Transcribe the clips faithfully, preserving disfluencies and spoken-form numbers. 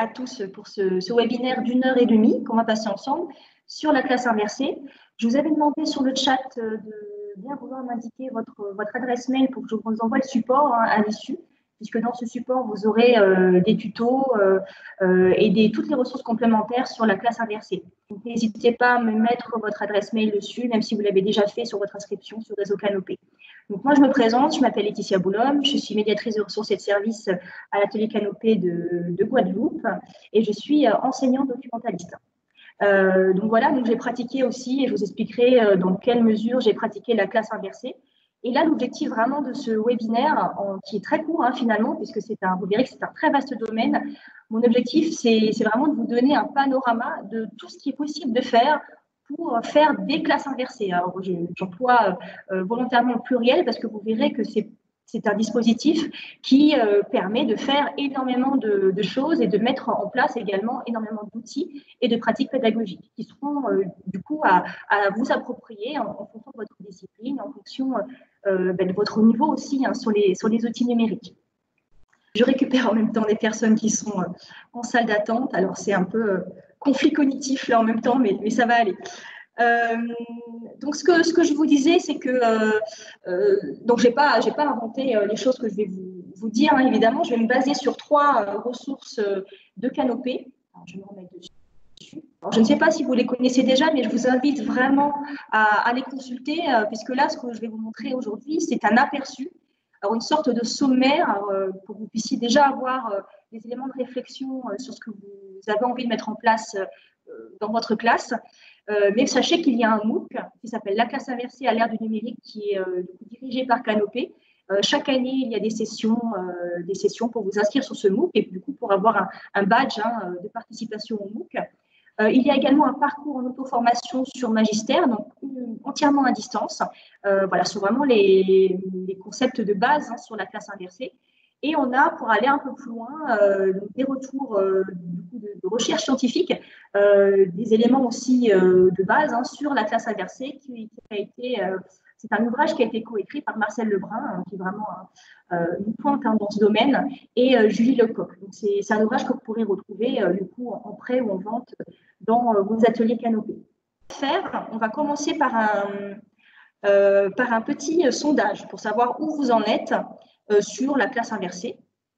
à tous pour ce, ce webinaire d'une heure et demie qu'on va passer ensemble sur la classe inversée. Je vous avais demandé sur le chat de bien vouloir m'indiquer votre, votre adresse mail pour que je vous envoie le support hein, à l'issue, puisque dans ce support, vous aurez euh, des tutos euh, euh, et des, toutes les ressources complémentaires sur la classe inversée. N'hésitez pas à me mettre votre adresse mail dessus, même si vous l'avez déjà fait sur votre inscription sur Réseau Canopé. Donc moi, je me présente, je m'appelle Laetitia Boulhomme, je suis médiatrice de ressources et de services à l'atelier Canopé de, de Guadeloupe et je suis enseignante documentaliste. Euh, donc voilà, donc j'ai pratiqué aussi, et je vous expliquerai euh, dans quelle mesure j'ai pratiqué la classe inversée. Et là, l'objectif vraiment de ce webinaire, en, qui est très court hein, finalement, puisque c'est un, vous verrez que c'est un très vaste domaine, mon objectif, c'est vraiment de vous donner un panorama de tout ce qui est possible de faire pour faire des classes inversées. Alors, j'emploie euh, volontairement le pluriel parce que vous verrez que c'est C'est un dispositif qui euh, permet de faire énormément de, de choses et de mettre en place également énormément d'outils et de pratiques pédagogiques qui seront euh, du coup à, à vous approprier en, en fonction de votre discipline, en fonction euh, ben, de votre niveau aussi hein, sur, les, sur les outils numériques. Je récupère en même temps des personnes qui sont euh, en salle d'attente. Alors, c'est un peu euh, conflit cognitif là en même temps, mais, mais ça va aller. Euh, donc, ce que, ce que je vous disais, c'est que euh, euh, donc j'ai pas, j'ai pas inventé euh, les choses que je vais vous, vous dire, hein, évidemment. Je vais me baser sur trois euh, ressources euh, de Canopé. Alors, je vais me remettre dessus. Alors, je ne sais pas si vous les connaissez déjà, mais je vous invite vraiment à, à les consulter, euh, puisque là, ce que je vais vous montrer aujourd'hui, c'est un aperçu. Alors, une sorte de sommaire euh, pour que vous puissiez déjà avoir euh, des éléments de réflexion euh, sur ce que vous avez envie de mettre en place euh, dans votre classe. Euh, mais sachez qu'il y a un MOOC qui s'appelle La classe inversée à l'ère du numérique qui est euh, dirigé par Canopé. Euh, chaque année, il y a des sessions, euh, des sessions pour vous inscrire sur ce MOOC et du coup pour avoir un, un badge hein, de participation au MOOC. Euh, il y a également un parcours en auto-formation sur Magister, donc entièrement à distance. Euh, voilà, sur vraiment les, les concepts de base hein, sur la classe inversée. Et on a, pour aller un peu plus loin, euh, des retours euh, de, de recherche scientifique, euh, des éléments aussi euh, de base hein, sur la classe inversée, qui, qui a été, euh, c'est un ouvrage qui a été coécrit par Marcel Lebrun, hein, qui est vraiment euh, une pointe hein, dans ce domaine, et euh, Julie Lecoq. C'est un ouvrage que vous pourrez retrouver euh, du coup en prêt ou en vente dans euh, vos ateliers Canopé. Faire, on va commencer par un, euh, par un petit euh, sondage pour savoir où vous en êtes. Euh, sur la classe inversée.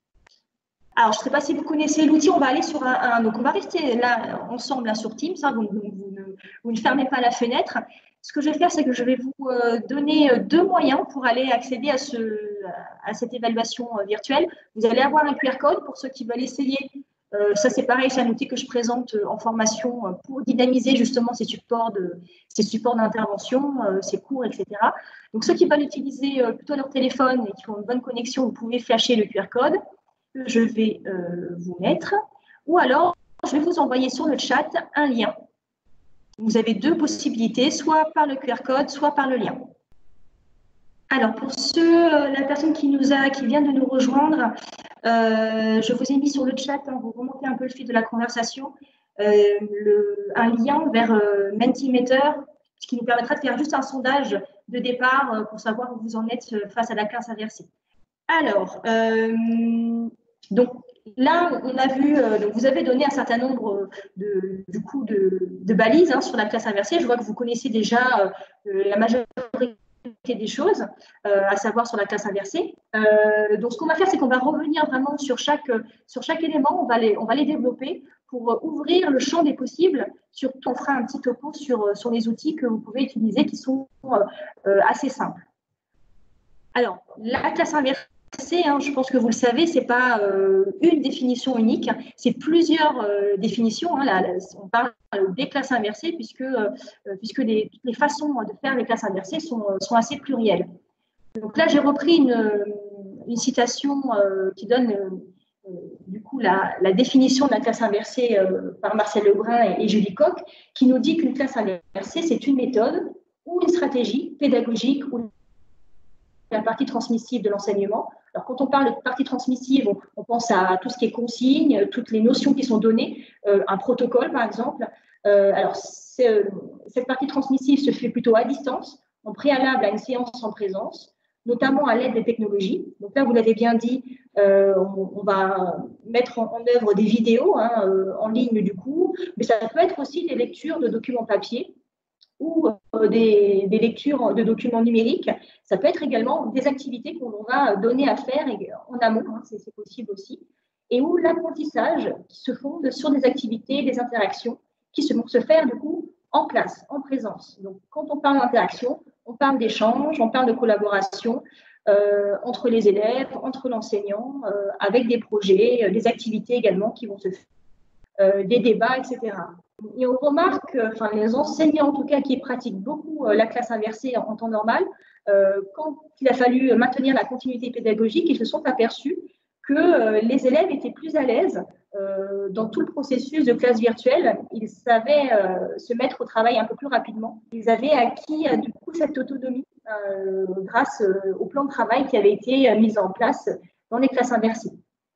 Alors, je ne sais pas si vous connaissez l'outil, on va aller sur un, un, donc on va rester là ensemble là, sur Teams, hein, vous, vous, vous, ne, vous ne fermez pas la fenêtre. Ce que je vais faire, c'est que je vais vous euh, donner deux moyens pour aller accéder à, ce, à cette évaluation euh, virtuelle. Vous allez avoir un Q R code pour ceux qui veulent essayer. Euh, ça, c'est pareil, c'est un outil que je présente euh, en formation euh, pour dynamiser justement ces supports de, ces supports d'intervention, euh, ces cours, et cetera. Donc, ceux qui veulent utiliser euh, plutôt leur téléphone et qui ont une bonne connexion, vous pouvez flasher le Q R code que je vais euh, vous mettre. Ou alors, je vais vous envoyer sur le chat un lien. Vous avez deux possibilités, soit par le Q R code, soit par le lien. Alors, pour ceux, euh, la personne qui, nous a, qui vient de nous rejoindre, euh, je vous ai mis sur le chat, hein, vous remontez un peu le fil de la conversation, euh, le, un lien vers euh, Mentimeter, ce qui nous permettra de faire juste un sondage de départ euh, pour savoir où vous en êtes face à la classe inversée. Alors, euh, donc là, on a vu, euh, donc vous avez donné un certain nombre de, du coup, de, de balises hein, sur la classe inversée. Je vois que vous connaissez déjà euh, la majorité des choses, euh, à savoir sur la classe inversée. Euh, donc, ce qu'on va faire, c'est qu'on va revenir vraiment sur chaque, sur chaque élément, on va, les, on va les développer pour ouvrir le champ des possibles. Surtout, on fera un petit topo sur, sur les outils que vous pouvez utiliser qui sont euh, assez simples. Alors, la classe inversée, hein, je pense que vous le savez, ce n'est pas euh, une définition unique, c'est plusieurs euh, définitions. Hein, là, là, on parle des classes inversées puisque, euh, puisque les, les façons de faire les classes inversées sont, sont assez plurielles. Donc là, j'ai repris une, une citation euh, qui donne euh, du coup la, la définition de la classe inversée euh, par Marcel Lebrun et, et Julie Lecoq, qui nous dit qu'une classe inversée, c'est une méthode ou une stratégie pédagogique ou la partie transmissive de l'enseignement. Alors, quand on parle de partie transmissive, on, on pense à tout ce qui est consigne, toutes les notions qui sont données, euh, un protocole, par exemple. Euh, alors, euh, cette partie transmissive se fait plutôt à distance, en préalable à une séance en présence. notamment à l'aide des technologies. Donc là, vous l'avez bien dit, euh, on, on va mettre en, en œuvre des vidéos hein, euh, en ligne du coup, mais ça peut être aussi des lectures de documents papier ou euh, des, des lectures de documents numériques. Ça peut être également des activités qu'on va donner à faire en amont, hein, c'est possible aussi, et où l'apprentissage se fonde sur des activités, des interactions qui se vont se faire du coup en classe, en présence. Donc, quand on parle d'interaction, on parle d'échange, on parle de collaboration euh, entre les élèves, entre l'enseignant, euh, avec des projets, euh, des activités également qui vont se faire, euh, des débats, et cetera. Et on remarque, euh, enfin les enseignants en tout cas qui pratiquent beaucoup euh, la classe inversée en, en temps normal, euh, quand il a fallu maintenir la continuité pédagogique, ils se sont aperçus que euh, les élèves étaient plus à l'aise euh, dans tout le processus de classe virtuelle. Ils savaient euh, se mettre au travail un peu plus rapidement. Ils avaient acquis euh, du coup cette autonomie euh, grâce euh, au plan de travail qui avait été euh, mis en place dans les classes inversées.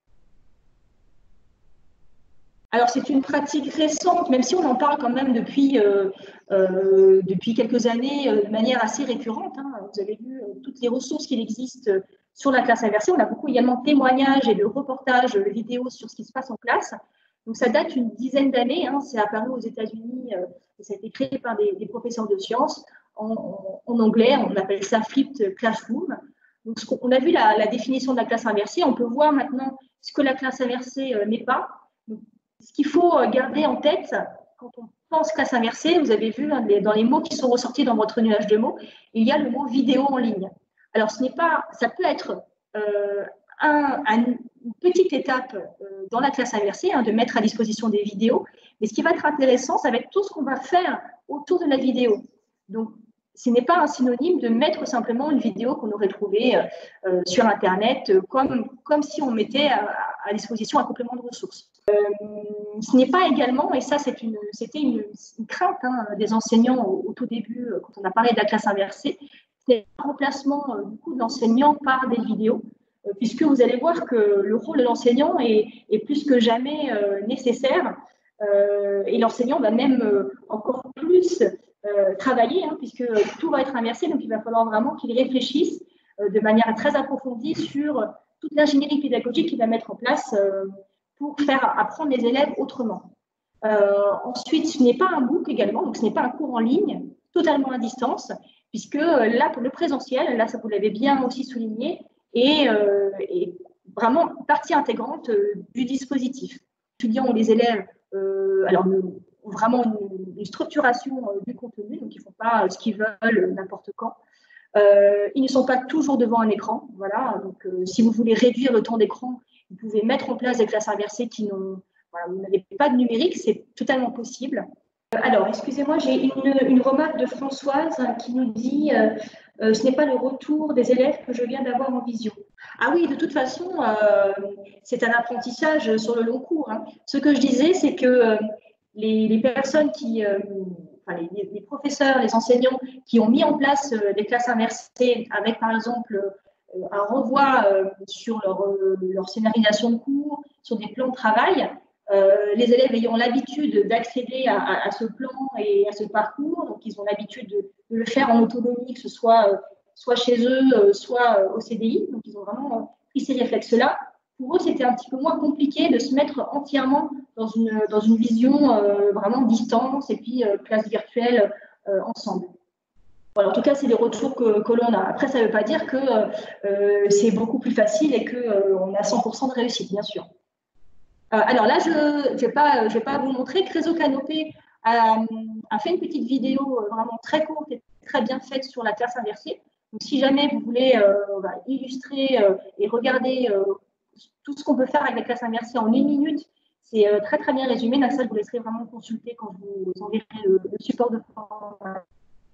Alors, c'est une pratique récente, même si on en parle quand même depuis, euh, euh, depuis quelques années euh, de manière assez récurrente. Hein. Vous avez vu euh, toutes les ressources qu'il existe euh, sur la classe inversée. On a beaucoup également de témoignages et de reportages euh, vidéo sur ce qui se passe en classe. Donc, ça date une dizaine d'années. Hein. C'est apparu aux États-Unis euh, et ça a été créé par des, des professeurs de sciences. En, en, en anglais, on appelle ça Flipped Classroom. Donc, ce on a vu la, la définition de la classe inversée. On peut voir maintenant ce que la classe inversée euh, n'est pas. Donc, ce qu'il faut garder en tête quand on pense classe inversée, vous avez vu hein, les, dans les mots qui sont ressortis dans votre nuage de mots, il y a le mot vidéo en ligne. Alors, ce n'est pas, ça peut être euh, un, un, une petite étape euh, dans la classe inversée, hein, de mettre à disposition des vidéos, mais ce qui va être intéressant, ça va être tout ce qu'on va faire autour de la vidéo. Donc, ce n'est pas un synonyme de mettre simplement une vidéo qu'on aurait trouvée euh, sur Internet, euh, comme, comme si on mettait à, à disposition un complément de ressources. Euh, ce n'est pas également, et ça c'était une, une, une crainte hein, des enseignants au, au tout début, quand on a parlé de la classe inversée, c'est un remplacement euh, du coup, de l'enseignant par des vidéos, euh, puisque vous allez voir que le rôle de l'enseignant est, est plus que jamais euh, nécessaire, euh, et l'enseignant va même euh, encore plus euh, travailler, hein, puisque tout va être inversé, donc il va falloir vraiment qu'il réfléchisse euh, de manière très approfondie sur toute l'ingénierie pédagogique qu'il va mettre en place euh, pour faire apprendre les élèves autrement. Euh, ensuite, ce n'est pas un MOOC également, donc ce n'est pas un cours en ligne, totalement à distance, puisque là, pour le présentiel, là, ça vous l'avez bien aussi souligné, est, euh, est vraiment partie intégrante euh, du dispositif. Les étudiants ou les élèves, euh, alors, ont vraiment une, une structuration euh, du contenu, donc ils ne font pas euh, ce qu'ils veulent n'importe quand. Euh, ils ne sont pas toujours devant un écran. Voilà. Donc, euh, si vous voulez réduire le temps d'écran, vous pouvez mettre en place des classes inversées qui n'ont, voilà, vous n'avez pas de numérique, c'est totalement possible. Alors, excusez-moi, j'ai une, une remarque de Françoise hein, qui nous dit euh, euh, ce n'est pas le retour des élèves que je viens d'avoir en visio. Ah oui, de toute façon, euh, c'est un apprentissage sur le long cours. Hein. Ce que je disais, c'est que euh, les, les personnes qui, euh, enfin, les, les professeurs, les enseignants qui ont mis en place euh, des classes inversées avec, par exemple, euh, un renvoi euh, sur leur, euh, leur scénarisation de cours, sur des plans de travail, euh, les élèves ayant l'habitude d'accéder à, à, à ce plan et à ce parcours, donc ils ont l'habitude de, de le faire en autonomie, que ce soit, euh, soit chez eux, euh, soit euh, au C D I, donc ils ont vraiment euh, pris ces réflexes-là. Pour eux, c'était un petit peu moins compliqué de se mettre entièrement dans une, dans une vision euh, vraiment distance et puis euh, classe virtuelle euh, ensemble. Voilà, en tout cas, c'est les retours que, que l'on a. Après, ça ne veut pas dire que euh, c'est beaucoup plus facile et qu'on euh, a cent pour cent de réussite, bien sûr. Euh, alors là, je ne vais, vais pas vous montrer. Créso Canopé a, a fait une petite vidéo euh, vraiment très courte et très bien faite sur la classe inversée. Donc, si jamais vous voulez euh, bah, illustrer euh, et regarder euh, tout ce qu'on peut faire avec la classe inversée en une minute, c'est euh, très très bien résumé. Là, ça, je vous laisserai vraiment consulter quand je vous enverrai le, le support de formation.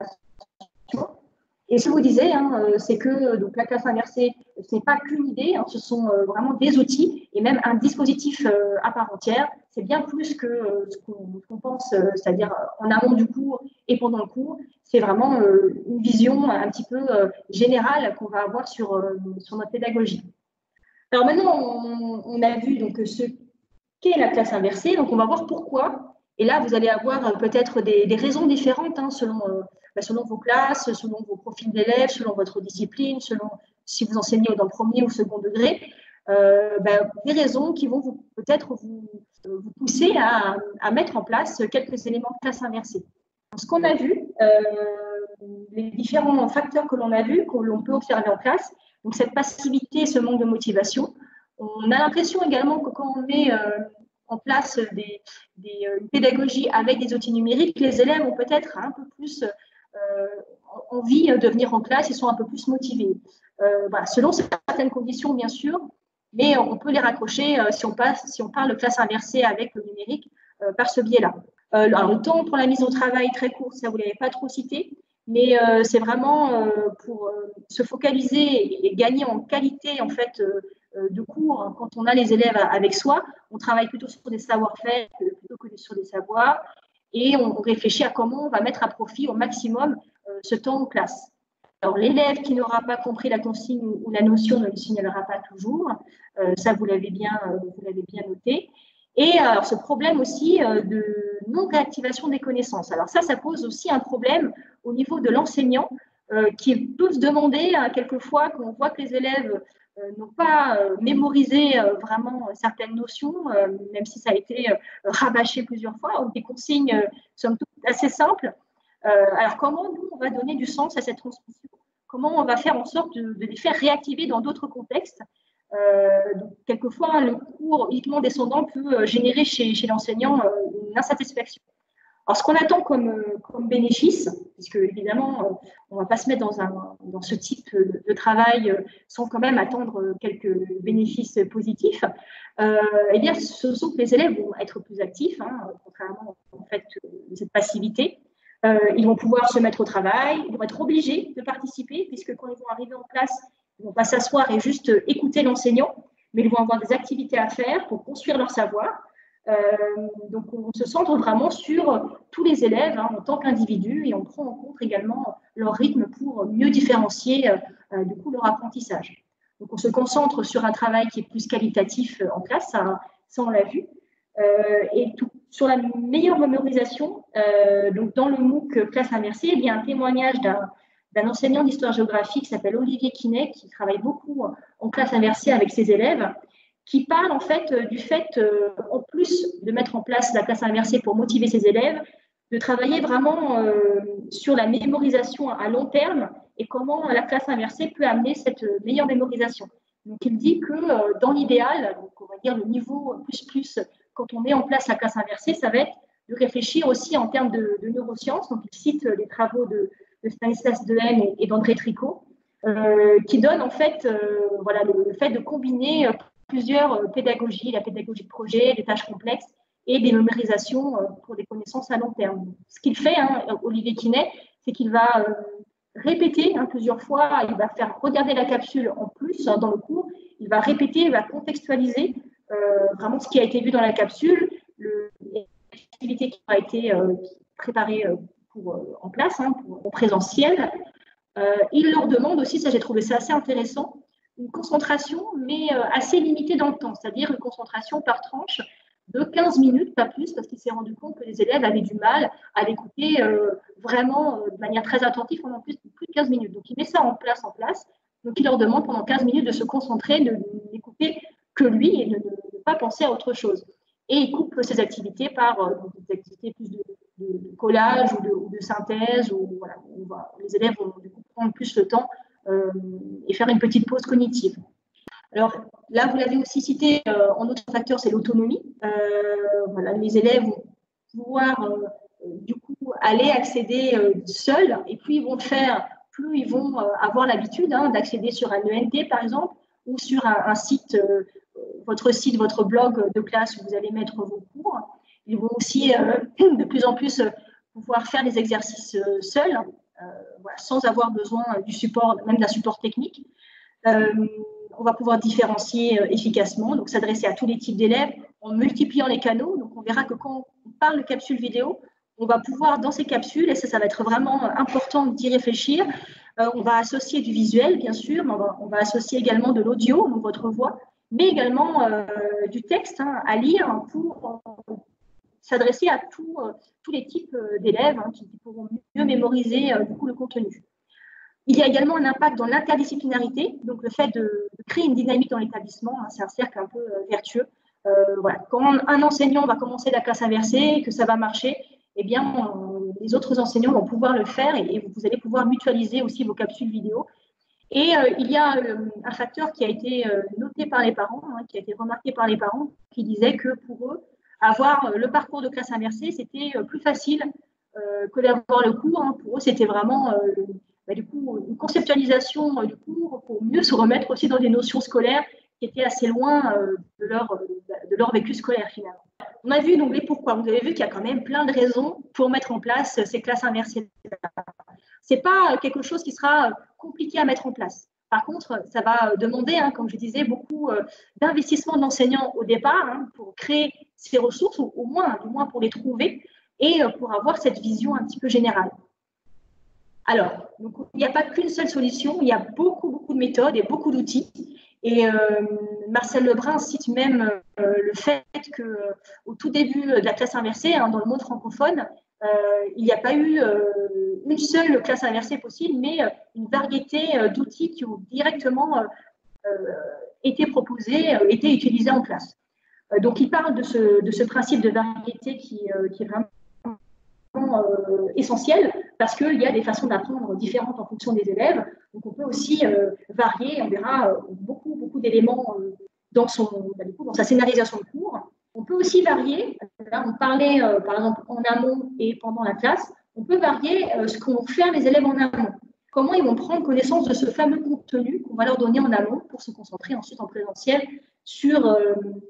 Et ce que je vous disais, hein, c'est que donc, la classe inversée, ce n'est pas qu'une idée, hein, ce sont euh, vraiment des outils et même un dispositif euh, à part entière. C'est bien plus que euh, ce qu'on qu pense, euh, c'est-à-dire en amont du cours et pendant le cours. C'est vraiment euh, une vision un petit peu euh, générale qu'on va avoir sur, euh, sur notre pédagogie. Alors maintenant, on, on a vu donc, ce qu'est la classe inversée, donc on va voir pourquoi. Et là, vous allez avoir euh, peut-être des, des raisons différentes hein, selon... Euh, selon vos classes, selon vos profils d'élèves, selon votre discipline, selon si vous enseignez dans le premier ou second degré, euh, ben, des raisons qui vont peut-être vous, vous pousser à, à mettre en place quelques éléments de classe inversée. Ce qu'on a vu, euh, les différents facteurs que l'on a vus, que l'on peut observer en classe, donc cette passivité, ce manque de motivation, on a l'impression également que quand on met euh, en place des, des euh, pédagogies avec des outils numériques, les élèves ont peut-être un peu plus euh, envie de venir en classe, ils sont un peu plus motivés. Euh, voilà, selon certaines conditions, bien sûr, mais on peut les raccrocher euh, si, on passe, si on parle de classe inversée avec le numérique euh, par ce biais-là. Euh, alors, le temps pour la mise au travail très court, ça vous ne l'avez pas trop cité, mais euh, c'est vraiment euh, pour euh, se focaliser et, et gagner en qualité en fait euh, de cours. Quand on a les élèves avec soi, on travaille plutôt sur des savoir-faire plutôt que sur des savoirs, et on réfléchit à comment on va mettre à profit au maximum euh, ce temps en classe. Alors, l'élève qui n'aura pas compris la consigne ou la notion ne le signalera pas toujours. Euh, ça, vous l'avez bien, euh, vous l'avez bien noté. Et alors, ce problème aussi euh, de non-réactivation des connaissances. Alors ça, ça pose aussi un problème au niveau de l'enseignant euh, qui peut se demander hein, quelquefois qu'on voit que les élèves euh, n'ont pas euh, mémorisé euh, vraiment certaines notions, euh, même si ça a été euh, rabâché plusieurs fois, ou des consignes, euh, somme toute, assez simples. Euh, alors, comment nous, on va donner du sens à cette transmission? Comment on va faire en sorte de, de les faire réactiver dans d'autres contextes? Euh, donc, quelquefois, le cours uniquement descendant peut générer chez, chez l'enseignant euh, une insatisfaction. Alors, ce qu'on attend comme, comme bénéfice, puisque évidemment, on ne va pas se mettre dans, un, dans ce type de, de travail sans quand même attendre quelques bénéfices positifs, euh, eh bien, ce sont que les élèves vont être plus actifs, hein, contrairement en fait, à cette passivité. Euh, ils vont pouvoir se mettre au travail, ils vont être obligés de participer, puisque quand ils vont arriver en classe, ils ne vont pas s'asseoir et juste écouter l'enseignant, mais ils vont avoir des activités à faire pour construire leur savoir. Euh, donc, on se centre vraiment sur tous les élèves hein, en tant qu'individus et on prend en compte également leur rythme pour mieux différencier euh, du coup, leur apprentissage. Donc, on se concentre sur un travail qui est plus qualitatif en classe, ça, ça on l'a vu. Euh, et tout, sur la meilleure mémorisation, euh, donc dans le MOOC Classe Inversée, il y a un témoignage d'un d'un enseignant d'histoire-géographie qui s'appelle Olivier Quinet, qui travaille beaucoup en classe inversée avec ses élèves, qui parle en fait du fait, euh, en plus de mettre en place la classe inversée pour motiver ses élèves, de travailler vraiment euh, sur la mémorisation à long terme et comment la classe inversée peut amener cette meilleure mémorisation. Donc, il dit que euh, dans l'idéal, donc on va dire le niveau plus plus, quand on met en place la classe inversée, ça va être de réfléchir aussi en termes de, de neurosciences. Donc, il cite les travaux de, de Stanislas Dehaene et, et d'André Tricot, euh, qui donnent en fait, euh, voilà, le, le fait de combiner plusieurs pédagogies, la pédagogie de projet, des tâches complexes et des mémorisations pour des connaissances à long terme. Ce qu'il fait, hein, Olivier Quinet, c'est qu'il va euh, répéter hein, plusieurs fois, il va faire regarder la capsule en plus hein, dans le cours, il va répéter, il va contextualiser euh, vraiment ce qui a été vu dans la capsule, l'activité qui a été euh, préparée euh, pour, euh, en place, hein, pour, en présentiel. Euh, il leur demande aussi, ça j'ai trouvé ça assez intéressant, une concentration, mais assez limitée dans le temps, c'est-à-dire une concentration par tranche de quinze minutes, pas plus, parce qu'il s'est rendu compte que les élèves avaient du mal à l'écouter euh, vraiment euh, de manière très attentive pendant plus, plus de quinze minutes. Donc, il met ça en place, en place. Donc, il leur demande pendant quinze minutes de se concentrer, de n'écouter que lui et de ne pas penser à autre chose. Et il coupe ces activités par euh, des activités plus de, de, de collage ou de, ou de synthèse. Ou, voilà, on va, les élèves vont du coup prendre plus le temps Euh, et faire une petite pause cognitive. Alors là, vous l'avez aussi cité, euh, en autre facteur, c'est l'autonomie. Euh, voilà, les élèves vont pouvoir euh, du coup aller accéder euh, seuls et plus ils vont le faire, plus ils vont euh, avoir l'habitude hein, d'accéder sur un E N T par exemple ou sur un, un site, euh, votre site, votre blog de classe où vous allez mettre vos cours. Ils vont aussi euh, de plus en plus pouvoir faire des exercices euh, seuls. Euh, voilà, sans avoir besoin du support, même d'un support technique. Euh, on va pouvoir différencier euh, efficacement, donc s'adresser à tous les types d'élèves en multipliant les canaux. Donc on verra que quand on parle de capsules vidéo, on va pouvoir dans ces capsules, et ça, ça va être vraiment important d'y réfléchir, euh, on va associer du visuel, bien sûr, mais on va, on va associer également de l'audio, donc votre voix, mais également euh, du texte hein, à lire pour s'adresser à tout, euh, tous les types euh, d'élèves hein, qui pourront mieux mémoriser euh, du coup, le contenu. Il y a également un impact dans l'interdisciplinarité, donc le fait de, de créer une dynamique dans l'établissement, hein, c'est un cercle un peu euh, vertueux. Euh, voilà. Quand un enseignant va commencer la classe inversée, que ça va marcher, eh bien, on, les autres enseignants vont pouvoir le faire et, et vous allez pouvoir mutualiser aussi vos capsules vidéo. Et euh, il y a euh, un facteur qui a été euh, noté par les parents, hein, qui a été remarqué par les parents, qui disait que pour eux, avoir le parcours de classe inversée, c'était euh, plus facile euh, que d'avoir le cours. Hein. Pour eux, c'était vraiment euh, bah, du coup, une conceptualisation euh, du cours pour mieux se remettre aussi dans des notions scolaires qui étaient assez loin euh, de, leur, de leur vécu scolaire finalement. On a vu donc les pourquoi. Vous avez vu qu'il y a quand même plein de raisons pour mettre en place ces classes inversées. Ce n'est pas quelque chose qui sera compliqué à mettre en place. Par contre, ça va demander, hein, comme je disais, beaucoup euh, d'investissement d'enseignants au départ hein, pour créer ces ressources, ou au moins, du moins pour les trouver, et euh, pour avoir cette vision un petit peu générale. Alors, donc, il n'y a pas qu'une seule solution, il y a beaucoup, beaucoup de méthodes et beaucoup d'outils. Et euh, Marcel Lebrun cite même euh, le fait qu'au euh, tout début de la classe inversée, hein, dans le monde francophone, euh, il n'y a pas eu euh, une seule classe inversée possible, mais euh, une variété euh, d'outils qui ont directement euh, euh, été proposés, euh, été utilisés en classe. Euh, donc, il parle de ce, de ce principe de variété qui, euh, qui est vraiment Euh, essentiel parce qu'il y a des façons d'apprendre différentes en fonction des élèves. Donc, on peut aussi euh, varier. On verra euh, beaucoup, beaucoup d'éléments euh, dans, son, bah, du coup, dans sa scénarisation de cours. On peut aussi varier. Là, on parlait, euh, par exemple, en amont et pendant la classe. On peut varier euh, ce qu'ont faire les élèves en amont. Comment ils vont prendre connaissance de ce fameux contenu qu'on va leur donner en amont pour se concentrer ensuite en présentiel sur, euh,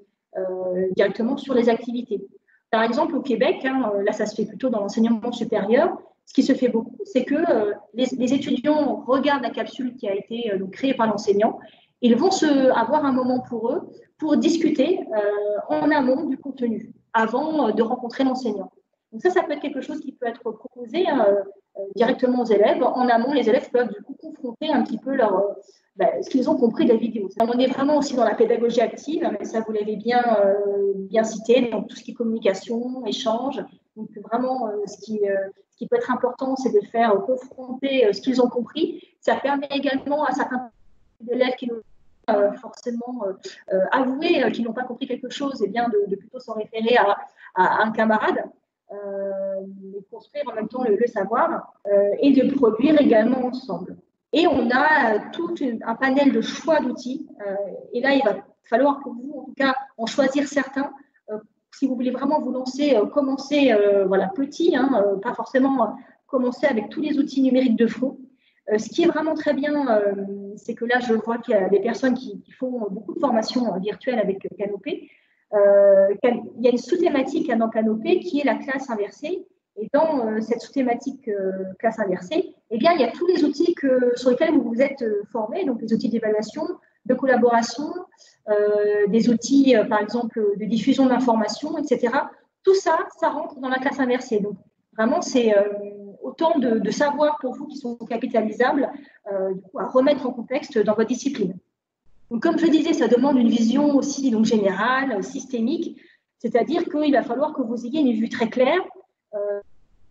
euh, directement sur les activités. Par exemple, au Québec, hein, là, ça se fait plutôt dans l'enseignement supérieur. Ce qui se fait beaucoup, c'est que euh, les, les étudiants regardent la capsule qui a été euh, donc, créée par l'enseignant. Ils vont se, avoir un moment pour eux pour discuter euh, en amont du contenu, avant euh, de rencontrer l'enseignant. Donc ça, ça peut être quelque chose qui peut être proposé hein, euh, directement aux élèves. En amont, les élèves peuvent du coup confronter un petit peu leur, euh, bah, ce qu'ils ont compris de la vidéo. On est vraiment aussi dans la pédagogie active, mais ça, vous l'avez bien, euh, bien cité, donc tout ce qui est communication, échange. Donc vraiment, euh, ce, qui, euh, ce qui peut être important, c'est de faire euh, confronter euh, ce qu'ils ont compris. Ça permet également à certains élèves qui n'ont euh, forcément euh, euh, avoué euh, qu'ils n'ont pas compris quelque chose, et bien de, de plutôt s'en référer à, à un camarade. Euh, et construire en même temps le, le savoir euh, et de produire également ensemble. Et on a tout un panel de choix d'outils. Euh, et là, il va falloir pour vous, en tout cas, en choisir certains. Euh, si vous voulez vraiment vous lancer, euh, commencer euh, voilà, petit, hein, euh, pas forcément euh, commencer avec tous les outils numériques de fond. Euh, ce qui est vraiment très bien, euh, c'est que là, je vois qu'il y a des personnes qui, qui font beaucoup de formations euh, virtuelles avec euh, Canopé. Euh, il y a une sous-thématique dans Canopé qui est la classe inversée. Et dans euh, cette sous-thématique euh, classe inversée, eh bien, il y a tous les outils que, sur lesquels vous vous êtes euh, formés, donc les outils d'évaluation, de collaboration, euh, des outils, euh, par exemple, de diffusion d'informations, et cetera. Tout ça, ça rentre dans la classe inversée. Donc, vraiment, c'est euh, autant de, de savoirs pour vous qui sont capitalisables euh, du coup, à remettre en contexte dans votre discipline. Donc, comme je disais, ça demande une vision aussi donc, générale, systémique, c'est-à-dire qu'il va falloir que vous ayez une vue très claire euh,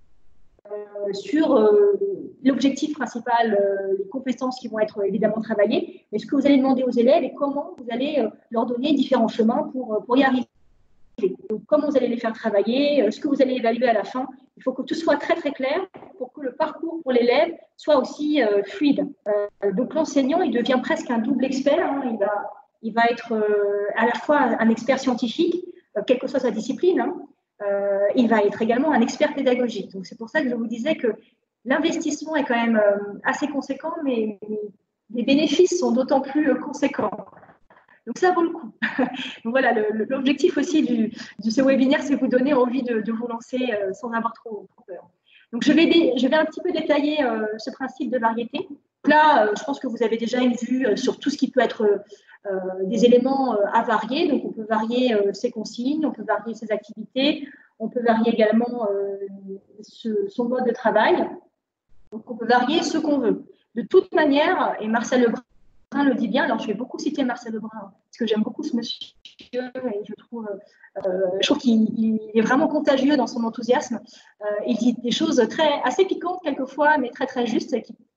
euh, sur euh, l'objectif principal, euh, les compétences qui vont être évidemment travaillées, mais ce que vous allez demander aux élèves et comment vous allez euh, leur donner différents chemins pour, pour y arriver. Donc, comment vous allez les faire travailler, euh, ce que vous allez évaluer à la fin. Il faut que tout soit très très clair pour que le parcours pour l'élève soit aussi euh, fluide. Euh, donc l'enseignant, il devient presque un double expert. Hein. Il, va, il va être euh, à la fois un expert scientifique, euh, quelle que soit sa discipline, hein. Euh, il va être également un expert pédagogique. Donc, c'est pour ça que je vous disais que l'investissement est quand même euh, assez conséquent, mais les bénéfices sont d'autant plus euh, conséquents. Donc, ça vaut le coup. Donc, voilà, l'objectif aussi du, de ce webinaire, c'est vous donner envie de, de vous lancer euh, sans avoir trop, trop peur. Donc, je vais, dé, je vais un petit peu détailler euh, ce principe de variété. Là, euh, je pense que vous avez déjà une vue euh, sur tout ce qui peut être euh, des éléments euh, à varier. Donc, on peut varier euh, ses consignes, on peut varier ses activités, on peut varier également euh, ce, son mode de travail. Donc, on peut varier ce qu'on veut. De toute manière, et Marcel Lebrun le dit bien, alors je vais beaucoup citer Marcel Lebrun, parce que j'aime beaucoup ce monsieur, et je trouve, euh, je trouve qu'il est vraiment contagieux dans son enthousiasme. Euh, il dit des choses très, assez piquantes quelquefois, mais très très justes, qui,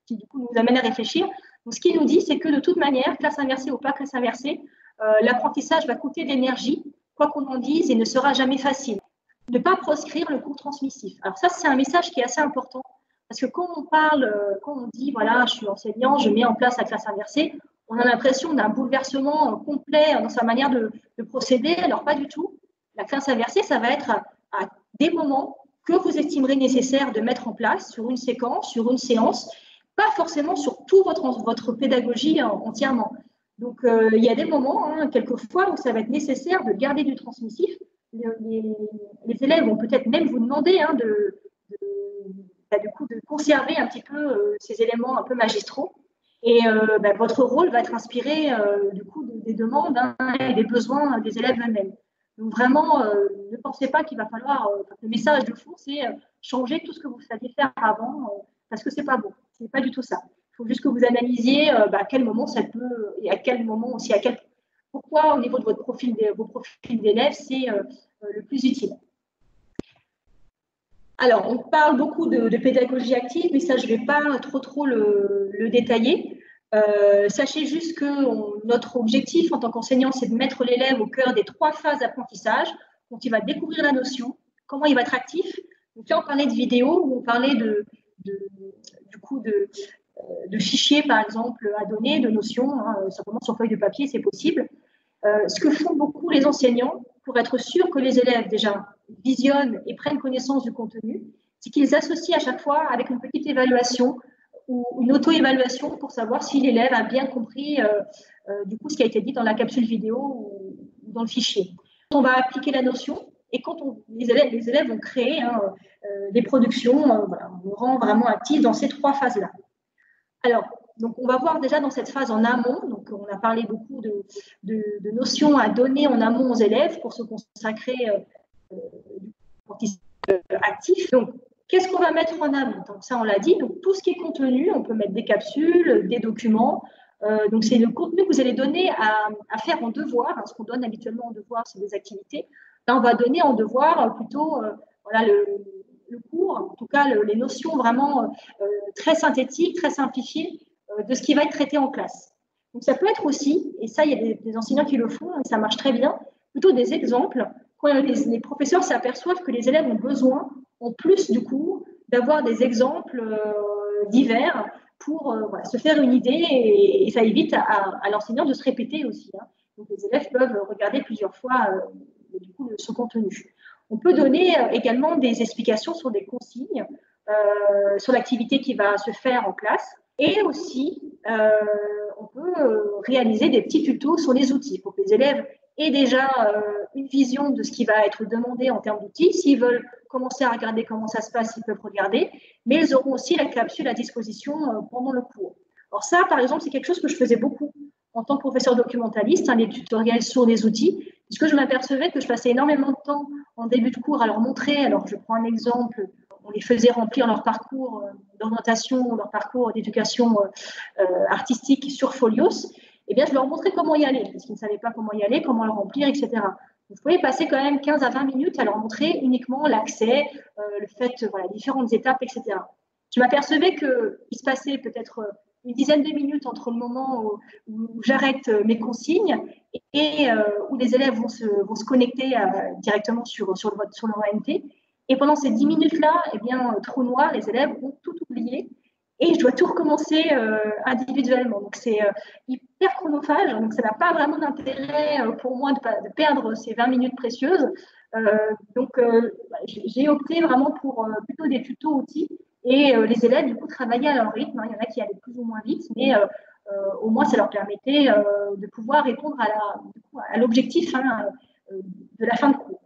qui du coup nous amène à réfléchir. Donc, ce qu'il nous dit, c'est que de toute manière, classe inversée ou pas classe inversée, euh, l'apprentissage va coûter de l'énergie, quoi qu'on en dise, et ne sera jamais facile. Ne pas proscrire le cours transmissif. Alors ça, c'est un message qui est assez important, parce que quand on parle, euh, quand on dit, voilà, je suis enseignant, je mets en place la classe inversée, on a l'impression d'un bouleversement complet dans sa manière de, de procéder. Alors, pas du tout. La classe inversée, ça va être à, à des moments que vous estimerez nécessaire de mettre en place sur une séquence, sur une séance, pas forcément sur toute votre, votre pédagogie entièrement. Donc, euh, il y a des moments, hein, quelquefois, où ça va être nécessaire de garder du transmissif. Les, les, les élèves vont peut-être même vous demander hein, de, de, bah, du coup, de conserver un petit peu euh, ces éléments un peu magistraux. Et euh, bah, votre rôle va être inspiré euh, du coup des demandes hein, et des besoins des élèves eux-mêmes. Donc vraiment, euh, ne pensez pas qu'il va falloir. Euh, le message de fond, c'est euh, changer tout ce que vous saviez faire avant, euh, parce que c'est pas bon. C'est pas du tout ça. Il faut juste que vous analysiez euh, bah, à quel moment ça peut et à quel moment aussi, à quel pourquoi au niveau de votre profil, de vos profils d'élèves, c'est euh, le plus utile. Alors, on parle beaucoup de, de pédagogie active, mais ça, je ne vais pas trop, trop le, le détailler. Euh, sachez juste que on, notre objectif en tant qu'enseignant, c'est de mettre l'élève au cœur des trois phases d'apprentissage, dont il va découvrir la notion, comment il va être actif. Donc là, on parlait de vidéos, où on parlait de, de, du coup de, de fichiers, par exemple, à donner, de notions, hein, simplement sur feuille de papier, c'est possible. Euh, ce que font beaucoup les enseignants pour être sûrs que les élèves déjà visionnent et prennent connaissance du contenu, c'est qu'ils associent à chaque fois avec une petite évaluation ou une auto-évaluation pour savoir si l'élève a bien compris euh, euh, du coup ce qui a été dit dans la capsule vidéo ou dans le fichier. On va appliquer la notion et quand on, les, élèves, les élèves vont créer hein, euh, des productions, euh, voilà, on rend vraiment actifs dans ces trois phases-là. Alors, donc, on va voir déjà dans cette phase en amont, donc on a parlé beaucoup de, de, de notions à donner en amont aux élèves pour se consacrer euh, euh, actif. Donc, qu'est-ce qu'on va mettre en amont? Donc, ça, on l'a dit. Donc, tout ce qui est contenu, on peut mettre des capsules, des documents. Euh, donc, c'est le contenu que vous allez donner à, à faire en devoir. Hein, ce qu'on donne habituellement en devoir, c'est des activités. Là, on va donner en devoir plutôt euh, voilà, le, le cours, en tout cas le, les notions vraiment euh, très synthétiques, très simplifiées euh, de ce qui va être traité en classe. Donc, ça peut être aussi, et ça, il y a des, des enseignants qui le font, et ça marche très bien, plutôt des exemples quand les, les professeurs s'aperçoivent que les élèves ont besoin, en plus du cours, d'avoir des exemples euh, divers pour euh, voilà, se faire une idée et, et ça évite à, à l'enseignant de se répéter aussi. Hein. Donc, les élèves peuvent regarder plusieurs fois euh, du coup, ce contenu. On peut donner euh, également des explications sur des consignes, euh, sur l'activité qui va se faire en classe et aussi euh, on peut euh, réaliser des petits tutos sur les outils pour que les élèves aient déjà euh, une vision de ce qui va être demandé en termes d'outils. S'ils veulent commencer à regarder comment ça se passe, ils peuvent regarder, mais ils auront aussi la capsule à disposition euh, pendant le cours. Alors ça, par exemple, c'est quelque chose que je faisais beaucoup en tant que professeur documentaliste, hein, les tutoriels sur les outils, puisque je m'apercevais que je passais énormément de temps en début de cours à leur montrer. Alors, je prends un exemple, on les faisait remplir leur parcours d'orientation, leur parcours d'éducation euh, artistique sur Folios. Eh bien, je leur montrais comment y aller, parce qu'ils ne savaient pas comment y aller, comment le remplir, et cetera. Vous pouvez passer quand même quinze à vingt minutes à leur montrer uniquement l'accès, euh, le fait, voilà, différentes étapes, et cetera. Je m'apercevais qu'il se passait peut-être une dizaine de minutes entre le moment où, où j'arrête mes consignes et euh, où les élèves vont se, vont se connecter euh, directement sur, sur, le, sur leur O M T. Et pendant ces dix minutes-là, eh bien, trou noir, les élèves ont tout oublié et je dois tout recommencer euh, individuellement. Donc, c'est euh, hyper chronophage, donc ça n'a pas vraiment d'intérêt euh, pour moi de, de perdre ces vingt minutes précieuses. Euh, donc, euh, j'ai opté vraiment pour euh, plutôt des tutos outils et euh, les élèves, du coup, travaillaient à leur rythme. Hein. Il y en a qui allaient plus ou moins vite, mais euh, euh, au moins, ça leur permettait euh, de pouvoir répondre à, la, du coup, à l'objectif hein, euh, de la fin de cours.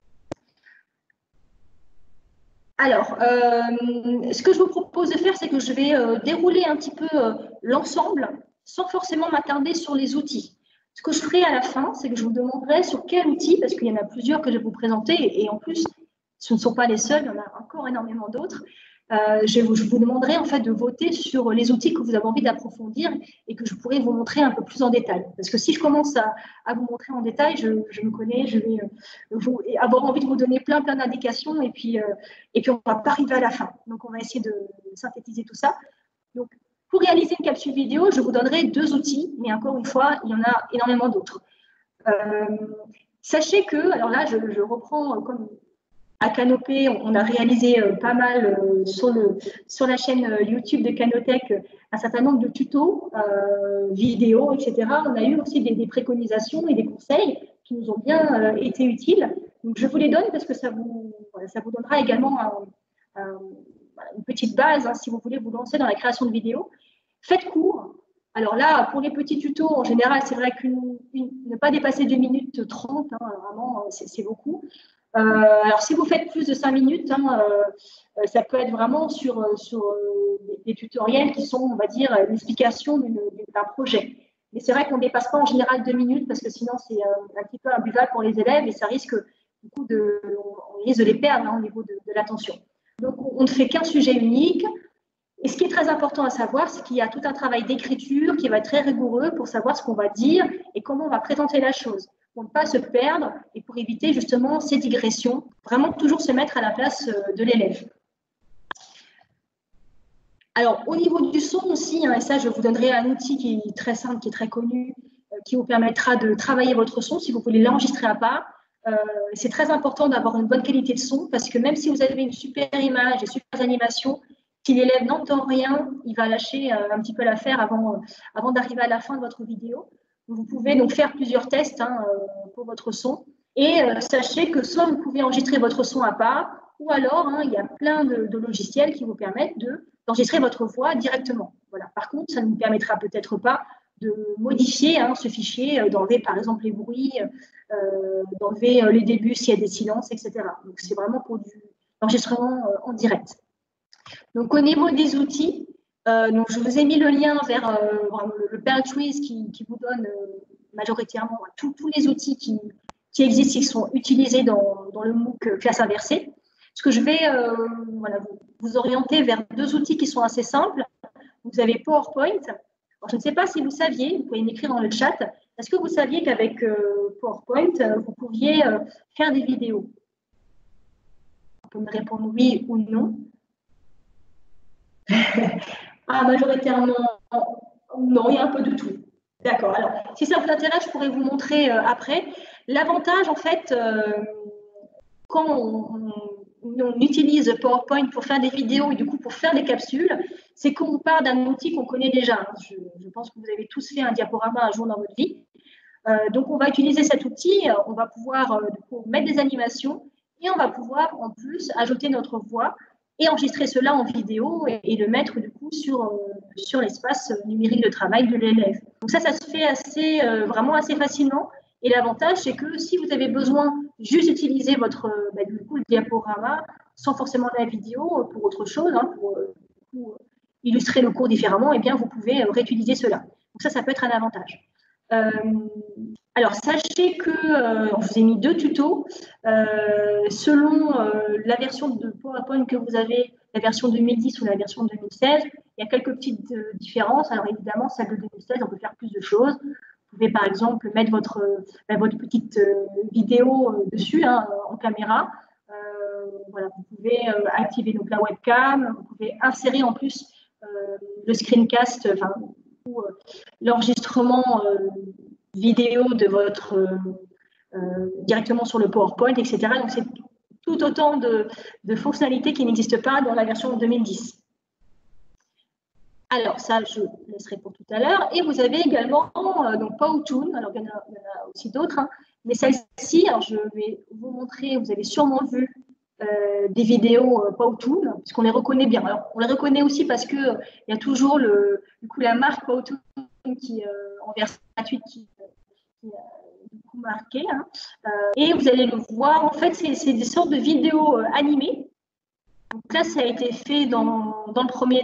Alors, euh, ce que je vous propose de faire, c'est que je vais euh, dérouler un petit peu euh, l'ensemble sans forcément m'attarder sur les outils. Ce que je ferai à la fin, c'est que je vous demanderai sur quel outil, parce qu'il y en a plusieurs que je vais vous présenter, et, et en plus, ce ne sont pas les seuls, il y en a encore énormément d'autres. Euh, je, vous, je vous demanderai en fait de voter sur les outils que vous avez envie d'approfondir et que je pourrai vous montrer un peu plus en détail. Parce que si je commence à, à vous montrer en détail, je, je me connais, je vais euh, vous, avoir envie de vous donner plein plein d'indications et puis, euh, et puis on ne va pas arriver à la fin. Donc on va essayer de synthétiser tout ça. Donc Pour réaliser une capsule vidéo, je vous donnerai deux outils, mais encore une fois, il y en a énormément d'autres. Euh, sachez que, alors là, je, je reprends comme à Canopé, on a réalisé euh, pas mal euh, sur, le, sur la chaîne euh, YouTube de Canotech euh, un certain nombre de tutos, euh, vidéos, et cetera. On a eu aussi des, des préconisations et des conseils qui nous ont bien euh, été utiles. Donc, je vous les donne parce que ça vous, voilà, ça vous donnera également un, un, une petite base hein, si vous voulez vous lancer dans la création de vidéos. Faites court. Alors là, pour les petits tutos, en général, c'est vrai qu'une ne pas dépasser deux minutes trente, hein, vraiment, c'est beaucoup. Euh, alors, si vous faites plus de cinq minutes, hein, euh, ça peut être vraiment sur, sur euh, des, des tutoriels qui sont, on va dire, l'explication d'un projet. Mais c'est vrai qu'on ne dépasse pas en général deux minutes parce que sinon, c'est euh, un petit peu imbuvable pour les élèves et ça risque, du coup, de, on risque de les perdre hein, au niveau de, de l'attention. Donc, on ne fait qu'un sujet unique. Et ce qui est très important à savoir, c'est qu'il y a tout un travail d'écriture qui va être très rigoureux pour savoir ce qu'on va dire et comment on va présenter la chose, pour ne pas se perdre et pour éviter justement ces digressions, vraiment toujours se mettre à la place de l'élève. Alors, au niveau du son aussi, hein, et ça, je vous donnerai un outil qui est très simple, qui est très connu, euh, qui vous permettra de travailler votre son si vous voulez l'enregistrer à part. Euh, c'est très important d'avoir une bonne qualité de son parce que même si vous avez une super image et super animation, si l'élève n'entend rien, il va lâcher euh, un petit peu l'affaire avant, euh, avant d'arriver à la fin de votre vidéo. Vous pouvez donc faire plusieurs tests hein, euh, pour votre son. Et euh, sachez que soit vous pouvez enregistrer votre son à part, ou alors hein, il y a plein de, de logiciels qui vous permettent d'enregistrer votre voix directement. Voilà. Par contre, ça ne vous permettra peut-être pas de modifier hein, ce fichier, euh, d'enlever par exemple les bruits, euh, d'enlever euh, les débuts s'il y a des silences, et cetera. Donc c'est vraiment pour du l'enregistrement euh, en direct. Donc au niveau des outils, euh, donc, je vous ai mis le lien vers euh, le, le Pearl-Twiz qui, qui vous donne euh, majoritairement tous les outils qui, qui existent, qui sont utilisés dans, dans le MOOC classe inversée. Ce que je vais euh, voilà, vous, vous orienter vers deux outils qui sont assez simples. Vous avez PowerPoint. Alors, je ne sais pas si vous saviez, vous pouvez m'écrire dans le chat, est-ce que vous saviez qu'avec euh, PowerPoint, euh, vous pouviez euh, faire des vidéos? Vous pouvez me répondre oui ou non. Ah, majoritairement, non, il y a un peu de tout. D'accord. Alors, si ça vous intéresse, je pourrais vous montrer euh, après. L'avantage, en fait, euh, quand on, on, on utilise PowerPoint pour faire des vidéos et du coup pour faire des capsules, c'est qu'on part d'un outil qu'on connaît déjà. Je, je pense que vous avez tous fait un diaporama un jour dans votre vie. Euh, donc, on va utiliser cet outil. On va pouvoir euh, du coup, mettre des animations et on va pouvoir en plus ajouter notre voix et enregistrer cela en vidéo et, et le mettre du coup sur, euh, sur l'espace numérique de travail de l'élève. Donc ça, ça se fait assez, euh, vraiment assez facilement. Et l'avantage, c'est que si vous avez besoin juste d'utiliser votre bah, du coup, le diaporama sans forcément la vidéo pour autre chose, hein, pour, pour illustrer le cours différemment, eh bien, vous pouvez réutiliser cela. Donc ça, ça peut être un avantage. Euh, alors, sachez que euh, je vous ai mis deux tutos. Euh, selon euh, la version de PowerPoint que vous avez, la version deux mille dix ou la version deux mille seize, il y a quelques petites euh, différences. Alors, évidemment, celle de deux mille seize, on peut faire plus de choses. Vous pouvez, par exemple, mettre votre, euh, votre petite euh, vidéo euh, dessus, hein, en caméra. Euh, voilà, vous pouvez euh, activer donc, la webcam. Vous pouvez insérer en plus euh, le screencast, enfin, ou euh, l'enregistrement euh, vidéo de votre euh, directement sur le PowerPoint, et cetera. Donc c'est tout autant de, de fonctionnalités qui n'existent pas dans la version deux mille dix. Alors ça, je laisserai pour tout à l'heure. Et vous avez également euh, donc Powtoon. Alors il y en a, il y en a aussi d'autres, hein. Mais celle-ci, alors je vais vous montrer. Vous avez sûrement vu euh, des vidéos euh, Powtoon, puisqu'on les reconnaît bien. Alors on les reconnaît aussi parce que euh, il y a toujours le, du coup la marque Powtoon qui euh, en version gratuite qui, qui euh, du coup marqué. Hein. Euh, et vous allez le voir. En fait, c'est des sortes de vidéos euh, animées. Donc là, ça a été fait dans, dans le premier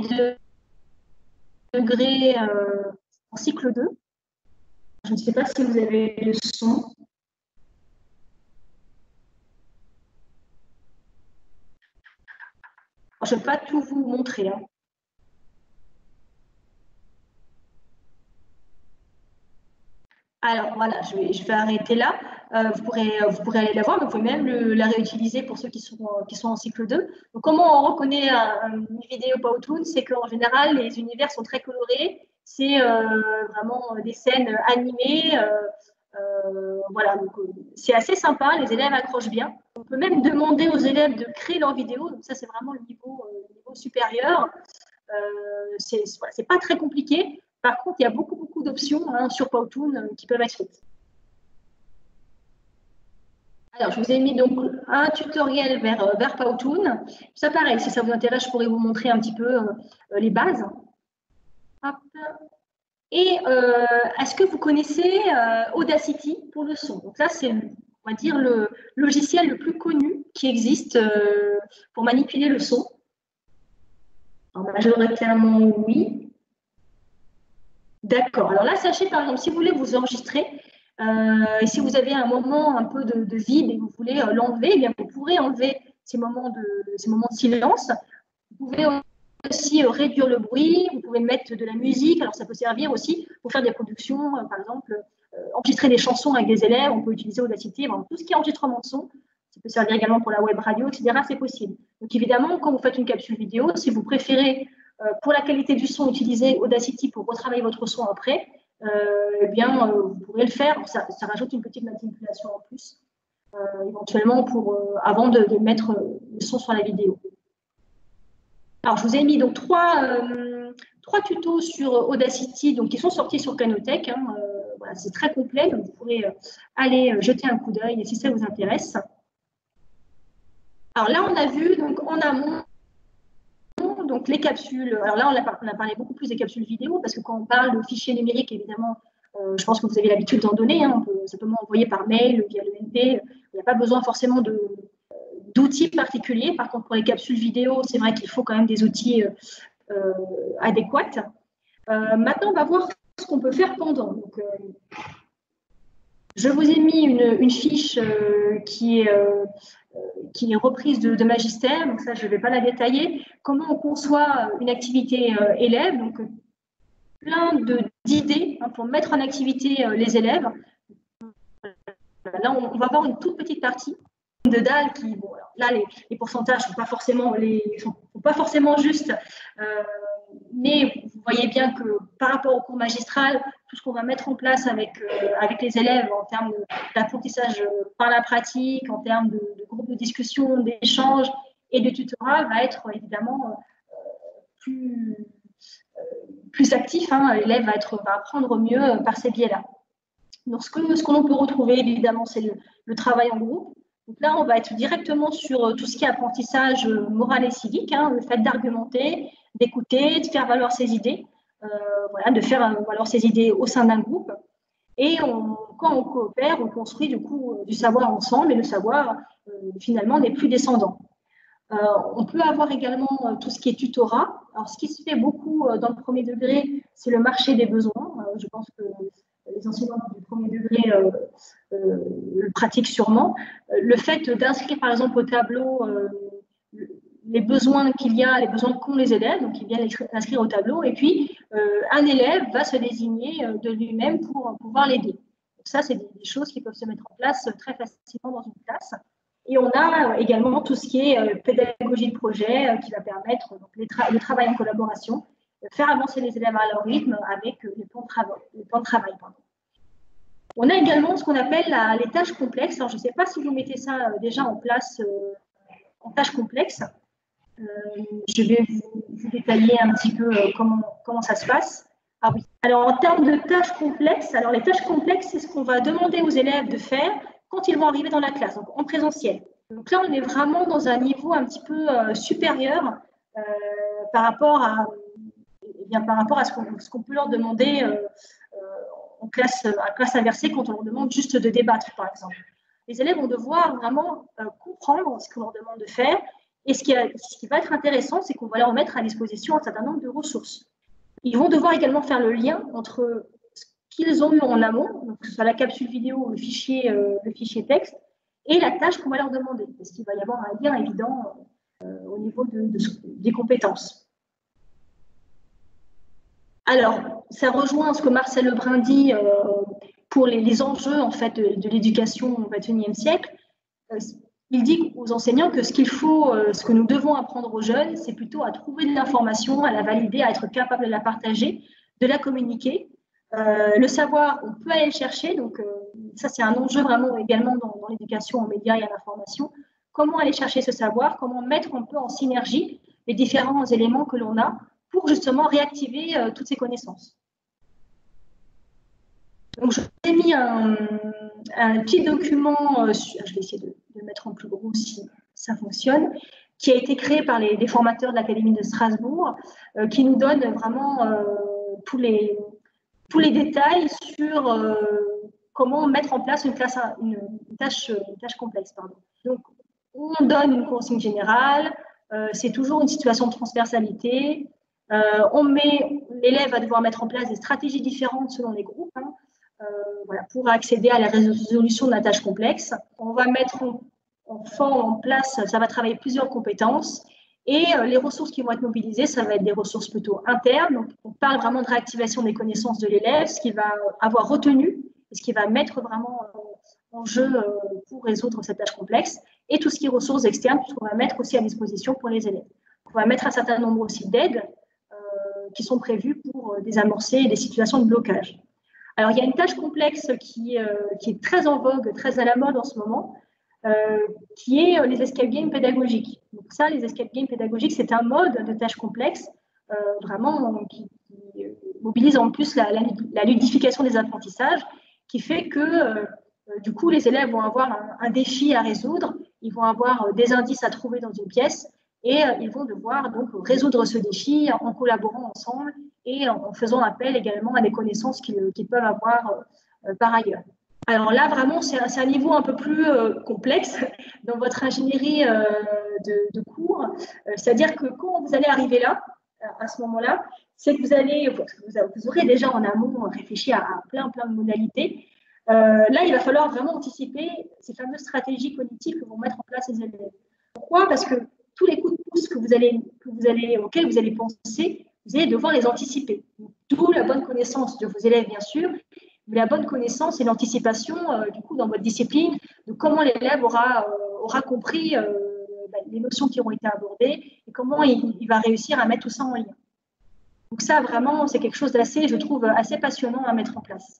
degré euh, en cycle deux. Je ne sais pas si vous avez le son. Alors, je ne vais pas tout vous montrer. Hein. Alors voilà, je vais, je vais arrêter là. Euh, vous, pourrez, vous pourrez aller la voir, mais vous pouvez même le, la réutiliser pour ceux qui sont, qui sont en cycle deux. Donc, comment on reconnaît un, une vidéo Powtoon? C'est qu'en général, les univers sont très colorés. C'est euh, vraiment des scènes animées. Euh, euh, voilà, donc c'est assez sympa. Les élèves accrochent bien. On peut même demander aux élèves de créer leur vidéo. Donc, ça, c'est vraiment le niveau, euh, le niveau supérieur. Euh, c'est voilà, pas très compliqué. Par contre, il y a beaucoup, beaucoup d'options hein, sur Powtoon euh, qui peuvent être faites. Alors, je vous ai mis donc un tutoriel vers, vers Powtoon. Ça, pareil, si ça vous intéresse, je pourrais vous montrer un petit peu euh, les bases. Hop. Et euh, est-ce que vous connaissez euh, Audacity pour le son? Donc là, c'est, on va dire, le logiciel le plus connu qui existe euh, pour manipuler le son. Alors, majoritairement, oui. D'accord. Alors là, sachez, par exemple, si vous voulez vous enregistrer, euh, et si vous avez un moment un peu de, de vide et que vous voulez euh, l'enlever, eh bien, vous pourrez enlever ces moments, de, ces moments de silence. Vous pouvez aussi euh, réduire le bruit, vous pouvez mettre de la musique. Alors, ça peut servir aussi pour faire des productions, euh, par exemple, euh, enregistrer des chansons avec des élèves. On peut utiliser Audacity, bon, tout ce qui est enregistrement de son. Ça peut servir également pour la web radio, et cetera. C'est possible. Donc, évidemment, quand vous faites une capsule vidéo, si vous préférez euh, pour la qualité du son, utiliser Audacity pour retravailler votre son après, euh, eh bien, euh, vous pourrez le faire. Ça, ça rajoute une petite manipulation en plus, euh, éventuellement, pour, euh, avant de, de mettre le son sur la vidéo. Alors, je vous ai mis donc trois, euh, trois tutos sur Audacity donc, qui sont sortis sur Canotech. Hein, euh, voilà, c'est très complet, donc vous pourrez euh, aller jeter un coup d'œil si ça vous intéresse. Alors là, on a vu donc, en amont donc les capsules. Alors là, on a, on a parlé beaucoup plus des capsules vidéo parce que quand on parle de fichiers numériques, évidemment, euh, je pense que vous avez l'habitude d'en donner. Hein, on peut simplement envoyer par mail, via l'E M P. Il n'y a pas besoin forcément de d'outils particuliers. Par contre, pour les capsules vidéo, c'est vrai qu'il faut quand même des outils euh, adéquats. Euh, maintenant, on va voir ce qu'on peut faire pendant. Donc, euh, je vous ai mis une, une fiche euh, qui, est, euh, qui est reprise de, de Magistère, donc ça, je ne vais pas la détailler. Comment on conçoit une activité euh, élève, donc plein d'idées hein, pour mettre en activité euh, les élèves. Là, on, on va voir une toute petite partie de D A L qui, bon, alors, là, les, les pourcentages ne sont pas forcément, les, sont, sont pas forcément justes, euh, mais vous voyez bien que par rapport au cours magistral, tout ce qu'on va mettre en place avec, euh, avec les élèves en termes d'apprentissage par la pratique, en termes de, de groupes de discussion, d'échanges et de tutorat va être évidemment euh, plus, euh, plus actif. Hein. L'élève va, va apprendre mieux par ces biais-là. Donc, ce que, ce que l'on peut retrouver, évidemment, c'est le, le travail en groupe. Donc là, on va être directement sur tout ce qui est apprentissage moral et civique, hein, le fait d'argumenter, d'écouter, de faire valoir ses idées, euh, voilà, de faire valoir ses idées au sein d'un groupe. Et on, quand on coopère, on construit du coup du savoir ensemble et le savoir, euh, finalement, n'est plus descendant. Euh, on peut avoir également euh, tout ce qui est tutorat. Alors, ce qui se fait beaucoup euh, dans le premier degré, c'est le marché des besoins. Euh, je pense que les enseignants du premier degré euh, euh, le pratiquent sûrement. Euh, le fait d'inscrire, par exemple, au tableau euh, les besoins qu'il y a, les besoins qu'ont les élèves, donc ils viennent l'inscrire au tableau, et puis euh, un élève va se désigner de lui-même pour pouvoir l'aider. Donc ça, c'est des, des choses qui peuvent se mettre en place très facilement dans une classe. Et on a également tout ce qui est pédagogie de projet qui va permettre donc, les tra le travail en collaboration, faire avancer les élèves à leur rythme avec les plans de travail. Les plans de travail pardon. On a également ce qu'on appelle la, les tâches complexes. Alors, je ne sais pas si vous mettez ça déjà en place euh, en tâches complexes. Euh, je vais vous, vous détailler un petit peu euh, comment, comment ça se passe. Ah oui. Alors, en termes de tâches complexes, alors les tâches complexes, c'est ce qu'on va demander aux élèves de faire quand ils vont arriver dans la classe, donc en présentiel. Donc là, on est vraiment dans un niveau un petit peu euh, supérieur euh, par rapport à, eh bien, par rapport à ce qu'on qu'on peut leur demander euh, euh, en classe, à classe inversée quand on leur demande juste de débattre, par exemple. Les élèves vont devoir vraiment euh, comprendre ce qu'on leur demande de faire. Et ce qui, a, ce qui va être intéressant, c'est qu'on va leur mettre à disposition un certain nombre de ressources. Ils vont devoir également faire le lien entre ce qu'ils ont eu en amont, donc que ce soit la capsule vidéo ou le fichier, euh, le fichier texte, et la tâche qu'on va leur demander, parce qu'il va y avoir un lien évident euh, au niveau de, de, des compétences. Alors, ça rejoint ce que Marcel Lebrun dit euh, pour les, les enjeux en fait, de, de l'éducation au vingt et unième siècle. Euh, il dit aux enseignants que ce qu'il faut, euh, ce que nous devons apprendre aux jeunes, c'est plutôt à trouver de l'information, à la valider, à être capable de la partager, de la communiquer. Euh, le savoir, on peut aller le chercher, donc euh, ça c'est un enjeu vraiment également dans, dans l'éducation en médias et à l'information. Comment aller chercher ce savoir, comment mettre un peu en synergie les différents éléments que l'on a pour justement réactiver euh, toutes ces connaissances. Donc, je vous ai mis un, un petit document, euh, je vais essayer de, de le mettre en plus gros si ça fonctionne, qui a été créé par les, les formateurs de l'Académie de Strasbourg, euh, qui nous donne vraiment euh, tous, les, tous les détails sur euh, comment mettre en place une, classe, une, une, tâche, une tâche complexe. Pardon. Donc, on donne une consigne générale, euh, c'est toujours une situation de transversalité, euh, on met, l'élève va devoir mettre en place des stratégies différentes selon les groupes, hein, Euh, voilà, pour accéder à la résolution de la tâche complexe. On va mettre en, en forme, en place, ça va travailler plusieurs compétences et euh, les ressources qui vont être mobilisées, ça va être des ressources plutôt internes. Donc, on parle vraiment de réactivation des connaissances de l'élève, ce qu'il va avoir retenu et ce qu'il va mettre vraiment euh, en jeu euh, pour résoudre cette tâche complexe et tout ce qui est ressources externes, puisqu'on va mettre aussi à disposition pour les élèves. On va mettre un certain nombre aussi d'aides euh, qui sont prévues pour euh, désamorcer des situations de blocage. Alors, il y a une tâche complexe qui, euh, qui est très en vogue, très à la mode en ce moment, euh, qui est les escape games pédagogiques. Donc ça, les escape games pédagogiques, c'est un mode de tâche complexe, euh, vraiment, qui, qui mobilise en plus la, la, la ludification des apprentissages, qui fait que, euh, du coup, les élèves vont avoir un, un défi à résoudre, ils vont avoir des indices à trouver dans une pièce, et euh, ils vont devoir donc résoudre ce défi en collaborant ensemble et en faisant appel également à des connaissances qu'ils, qu'ils peuvent avoir euh, par ailleurs. Alors là, vraiment, c'est un, c'est un niveau un peu plus euh, complexe dans votre ingénierie euh, de, de cours. Euh, c'est-à-dire que quand vous allez arriver là, à ce moment-là, c'est que vous allez, vous aurez déjà en amont réfléchi à, à plein, plein de modalités. Euh, là, il va falloir vraiment anticiper ces fameuses stratégies cognitives que vont mettre en place les élèves. Pourquoi ? Parce que tous les coups de pouce que vous allez, que vous allez, auxquels vous allez penser, vous allez devoir les anticiper. D'où la bonne connaissance de vos élèves, bien sûr, mais la bonne connaissance et l'anticipation, euh, du coup, dans votre discipline, de comment l'élève aura, euh, aura compris euh, bah, les notions qui auront été abordées et comment il, il va réussir à mettre tout ça en lien. Donc ça, vraiment, c'est quelque chose d'assez, je trouve, assez passionnant à mettre en place.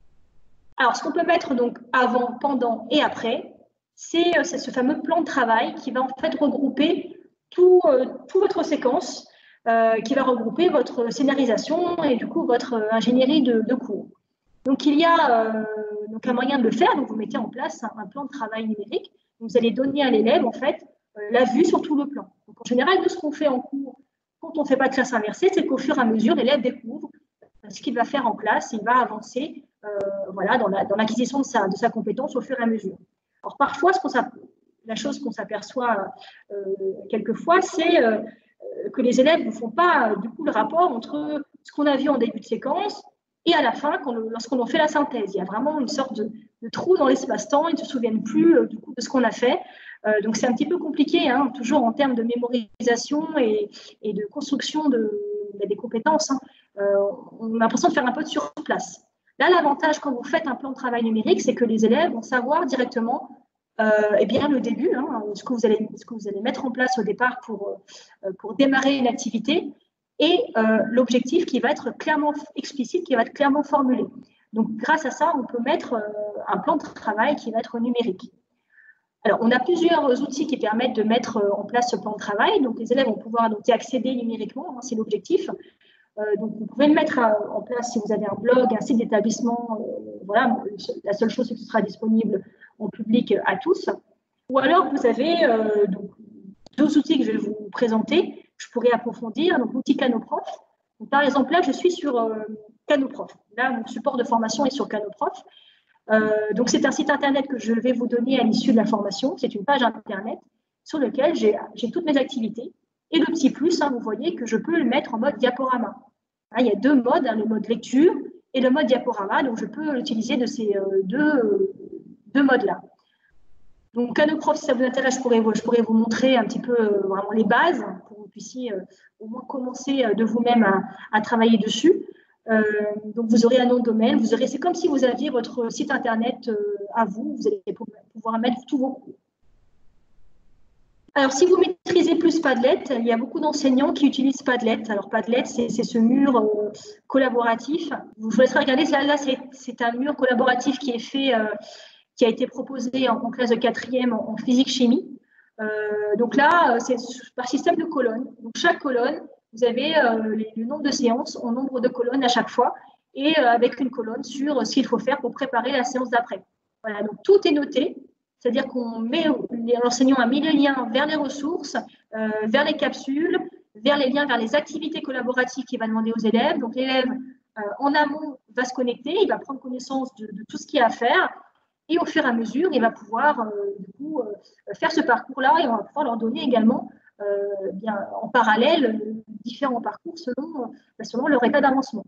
Alors, ce qu'on peut mettre donc avant, pendant et après, c'est, c'est ce fameux plan de travail qui va en fait regrouper tout, euh, toute votre séquence, euh, qui va regrouper votre scénarisation et du coup votre euh, ingénierie de, de cours. Donc, il y a euh, donc un moyen de le faire. Donc, vous mettez en place un, un plan de travail numérique. Vous allez donner à l'élève en fait euh, la vue sur tout le plan. Donc, en général, tout ce qu'on fait en cours, quand on ne fait pas de classe inversée, c'est qu'au fur et à mesure, l'élève découvre ce qu'il va faire en classe, il va avancer euh, voilà, dans, la, dans l'acquisition de sa, de sa compétence au fur et à mesure. Alors parfois, ce qu'on la chose qu'on s'aperçoit euh, quelquefois, c'est euh, que les élèves ne font pas du coup le rapport entre ce qu'on a vu en début de séquence et à la fin, quand le, lorsqu'on en fait la synthèse. Il y a vraiment une sorte de, de trou dans l'espace-temps, ils ne se souviennent plus euh, du coup de ce qu'on a fait. Euh, donc c'est un petit peu compliqué, hein, toujours en termes de mémorisation et, et de construction de, des compétences. Hein. Euh, on a l'impression de faire un peu de surplace. Là, l'avantage quand vous faites un plan de travail numérique, c'est que les élèves vont savoir directement euh, eh bien, le début, hein, ce, que vous allez, ce que vous allez mettre en place au départ pour, euh, pour démarrer une activité et euh, l'objectif qui va être clairement explicite, qui va être clairement formulé. Donc, grâce à ça, on peut mettre euh, un plan de travail qui va être numérique. Alors, on a plusieurs outils qui permettent de mettre en place ce plan de travail. Donc, les élèves vont pouvoir donc, y accéder numériquement, hein, c'est l'objectif. Euh, donc, vous pouvez le mettre à, en place si vous avez un blog, un site d'établissement. Euh, voilà, la seule chose, c'est que ce sera disponible en public à tous. Ou alors, vous avez euh, donc, deux outils que je vais vous présenter. Je pourrais approfondir. Donc, l'outil Canoprof. Donc, par exemple, là, je suis sur euh, Canoprof. Là, mon support de formation est sur Canoprof. Euh, donc, c'est un site internet que je vais vous donner à l'issue de la formation. C'est une page internet sur laquelle j'ai, j'ai toutes mes activités. Et le petit plus, hein, vous voyez que je peux le mettre en mode diaporama. Hein, il y a deux modes, hein, le mode lecture et le mode diaporama. Donc, je peux l'utiliser de ces euh, deux, euh, deux modes-là. Donc, Canoprof, si ça vous intéresse, je pourrais vous, je pourrais vous montrer un petit peu euh, vraiment les bases pour que vous puissiez euh, au moins commencer euh, de vous-même à, à travailler dessus. Euh, donc, vous aurez un nom de domaine. Vous aurez, c'est comme si vous aviez votre site internet euh, à vous. Vous allez pouvoir mettre tous vos cours. Alors, si vous maîtrisez plus Padlet, il y a beaucoup d'enseignants qui utilisent Padlet. Alors, Padlet, c'est ce mur euh, collaboratif. Je vous laisserai regarder. Là, là c'est un mur collaboratif qui est fait, euh, qui a été proposé en, en classe de quatrième en, en physique-chimie. Euh, donc là, c'est par système de colonnes. Donc, chaque colonne, vous avez euh, les, le nombre de séances en nombre de colonnes à chaque fois et euh, avec une colonne sur ce qu'il faut faire pour préparer la séance d'après. Voilà, donc tout est noté. C'est-à-dire qu'on met, l'enseignant a mis les liens vers les ressources, euh, vers les capsules, vers les liens vers les activités collaboratives qu'il va demander aux élèves. Donc l'élève, euh, en amont, va se connecter, il va prendre connaissance de, de tout ce qu'il y a à faire. Et au fur et à mesure, il va pouvoir euh, du coup, euh, faire ce parcours-là et on va pouvoir leur donner également euh, bien, en parallèle différents parcours selon, selon leur état d'avancement.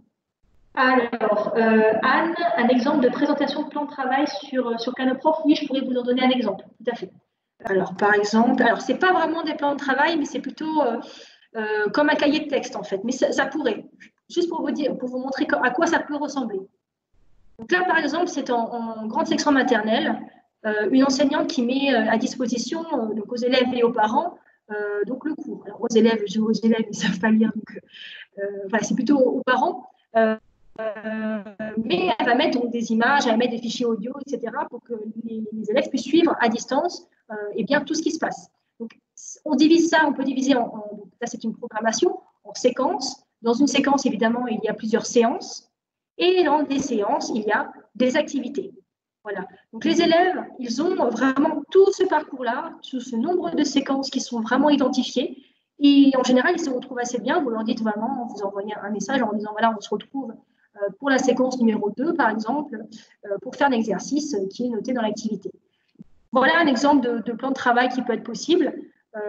Alors, euh, Anne, un exemple de présentation de plan de travail sur, sur Canoprof, oui, je pourrais vous en donner un exemple, tout à fait. Alors, par exemple, alors c'est pas vraiment des plans de travail, mais c'est plutôt euh, euh, comme un cahier de texte, en fait. Mais ça, ça pourrait, juste pour vous dire, pour vous montrer à quoi ça peut ressembler. Donc là, par exemple, c'est en, en grande section maternelle, euh, une enseignante qui met à disposition euh, donc aux élèves et aux parents euh, donc le cours. Alors, aux élèves, je dis aux élèves, ils ne savent pas lire, donc euh, voilà, c'est plutôt aux parents. Euh, Euh, mais elle va mettre donc, des images, elle va mettre des fichiers audio, et cetera, pour que les, les élèves puissent suivre à distance euh, et bien tout ce qui se passe. Donc, on divise ça, on peut diviser en, en là c'est une programmation, en séquences. Dans une séquence, évidemment, il y a plusieurs séances, et dans des séances, il y a des activités. Voilà. Donc, les élèves, ils ont vraiment tout ce parcours-là, tout ce nombre de séquences qui sont vraiment identifiées. Et en général, ils se retrouvent assez bien. Vous leur dites vraiment, vous envoyez un message en disant voilà, on se retrouve pour la séquence numéro deux, par exemple, pour faire l'exercice qui est noté dans l'activité. Voilà un exemple de, de plan de travail qui peut être possible. Euh,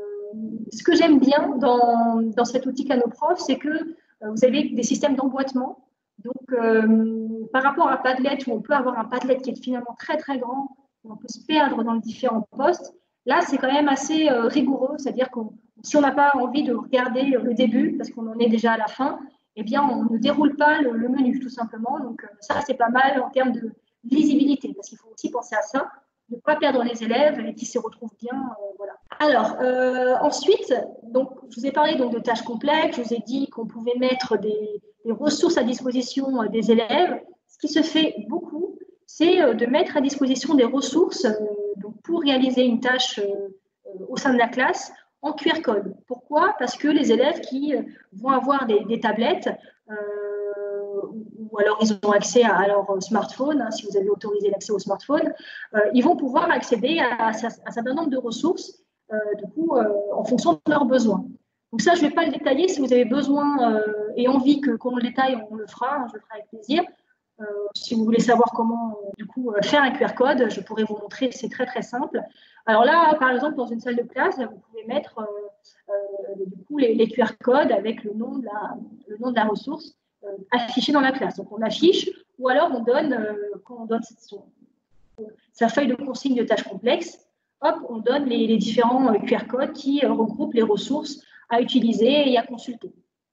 ce que j'aime bien dans, dans cet outil Canoprof, c'est que vous avez des systèmes d'emboîtement. Donc, euh, par rapport à Padlet, où on peut avoir un Padlet qui est finalement très, très grand, où on peut se perdre dans les différents postes, là, c'est quand même assez euh, rigoureux. C'est-à-dire que si on n'a pas envie de regarder le début, parce qu'on en est déjà à la fin, eh bien, on ne déroule pas le, le menu, tout simplement. Donc, euh, ça, c'est pas mal en termes de lisibilité, parce qu'il faut aussi penser à ça, ne pas perdre les élèves et qu'ils se retrouvent bien. Euh, voilà. Alors, euh, ensuite, donc, je vous ai parlé donc, de tâches complexes, je vous ai dit qu'on pouvait mettre des, des ressources à disposition euh, des élèves. Ce qui se fait beaucoup, c'est euh, de mettre à disposition des ressources euh, donc, pour réaliser une tâche euh, au sein de la classe en Q R code. Pourquoi? Parce que les élèves qui vont avoir des, des tablettes euh, ou alors ils ont accès à, à leur smartphone, hein, si vous avez autorisé l'accès au smartphone, euh, ils vont pouvoir accéder à, à, à un certain nombre de ressources euh, du coup, euh, en fonction de leurs besoins. Donc ça, je ne vais pas le détailler. Si vous avez besoin euh, et envie que qu'on le détaille, on le fera, hein, je le ferai avec plaisir. Euh, si vous voulez savoir comment du coup faire un Q R code, je pourrais vous montrer, c'est très très simple. Alors là, par exemple, dans une salle de classe, vous pouvez mettre euh, euh, du coup les, les Q R codes avec le nom de la, le nom de la ressource euh, affiché dans la classe. Donc on affiche, ou alors on donne, euh, quand on donne son, sa feuille de consigne de tâches complexes, hop, on donne les, les différents euh, Q R codes qui euh, regroupent les ressources à utiliser et à consulter.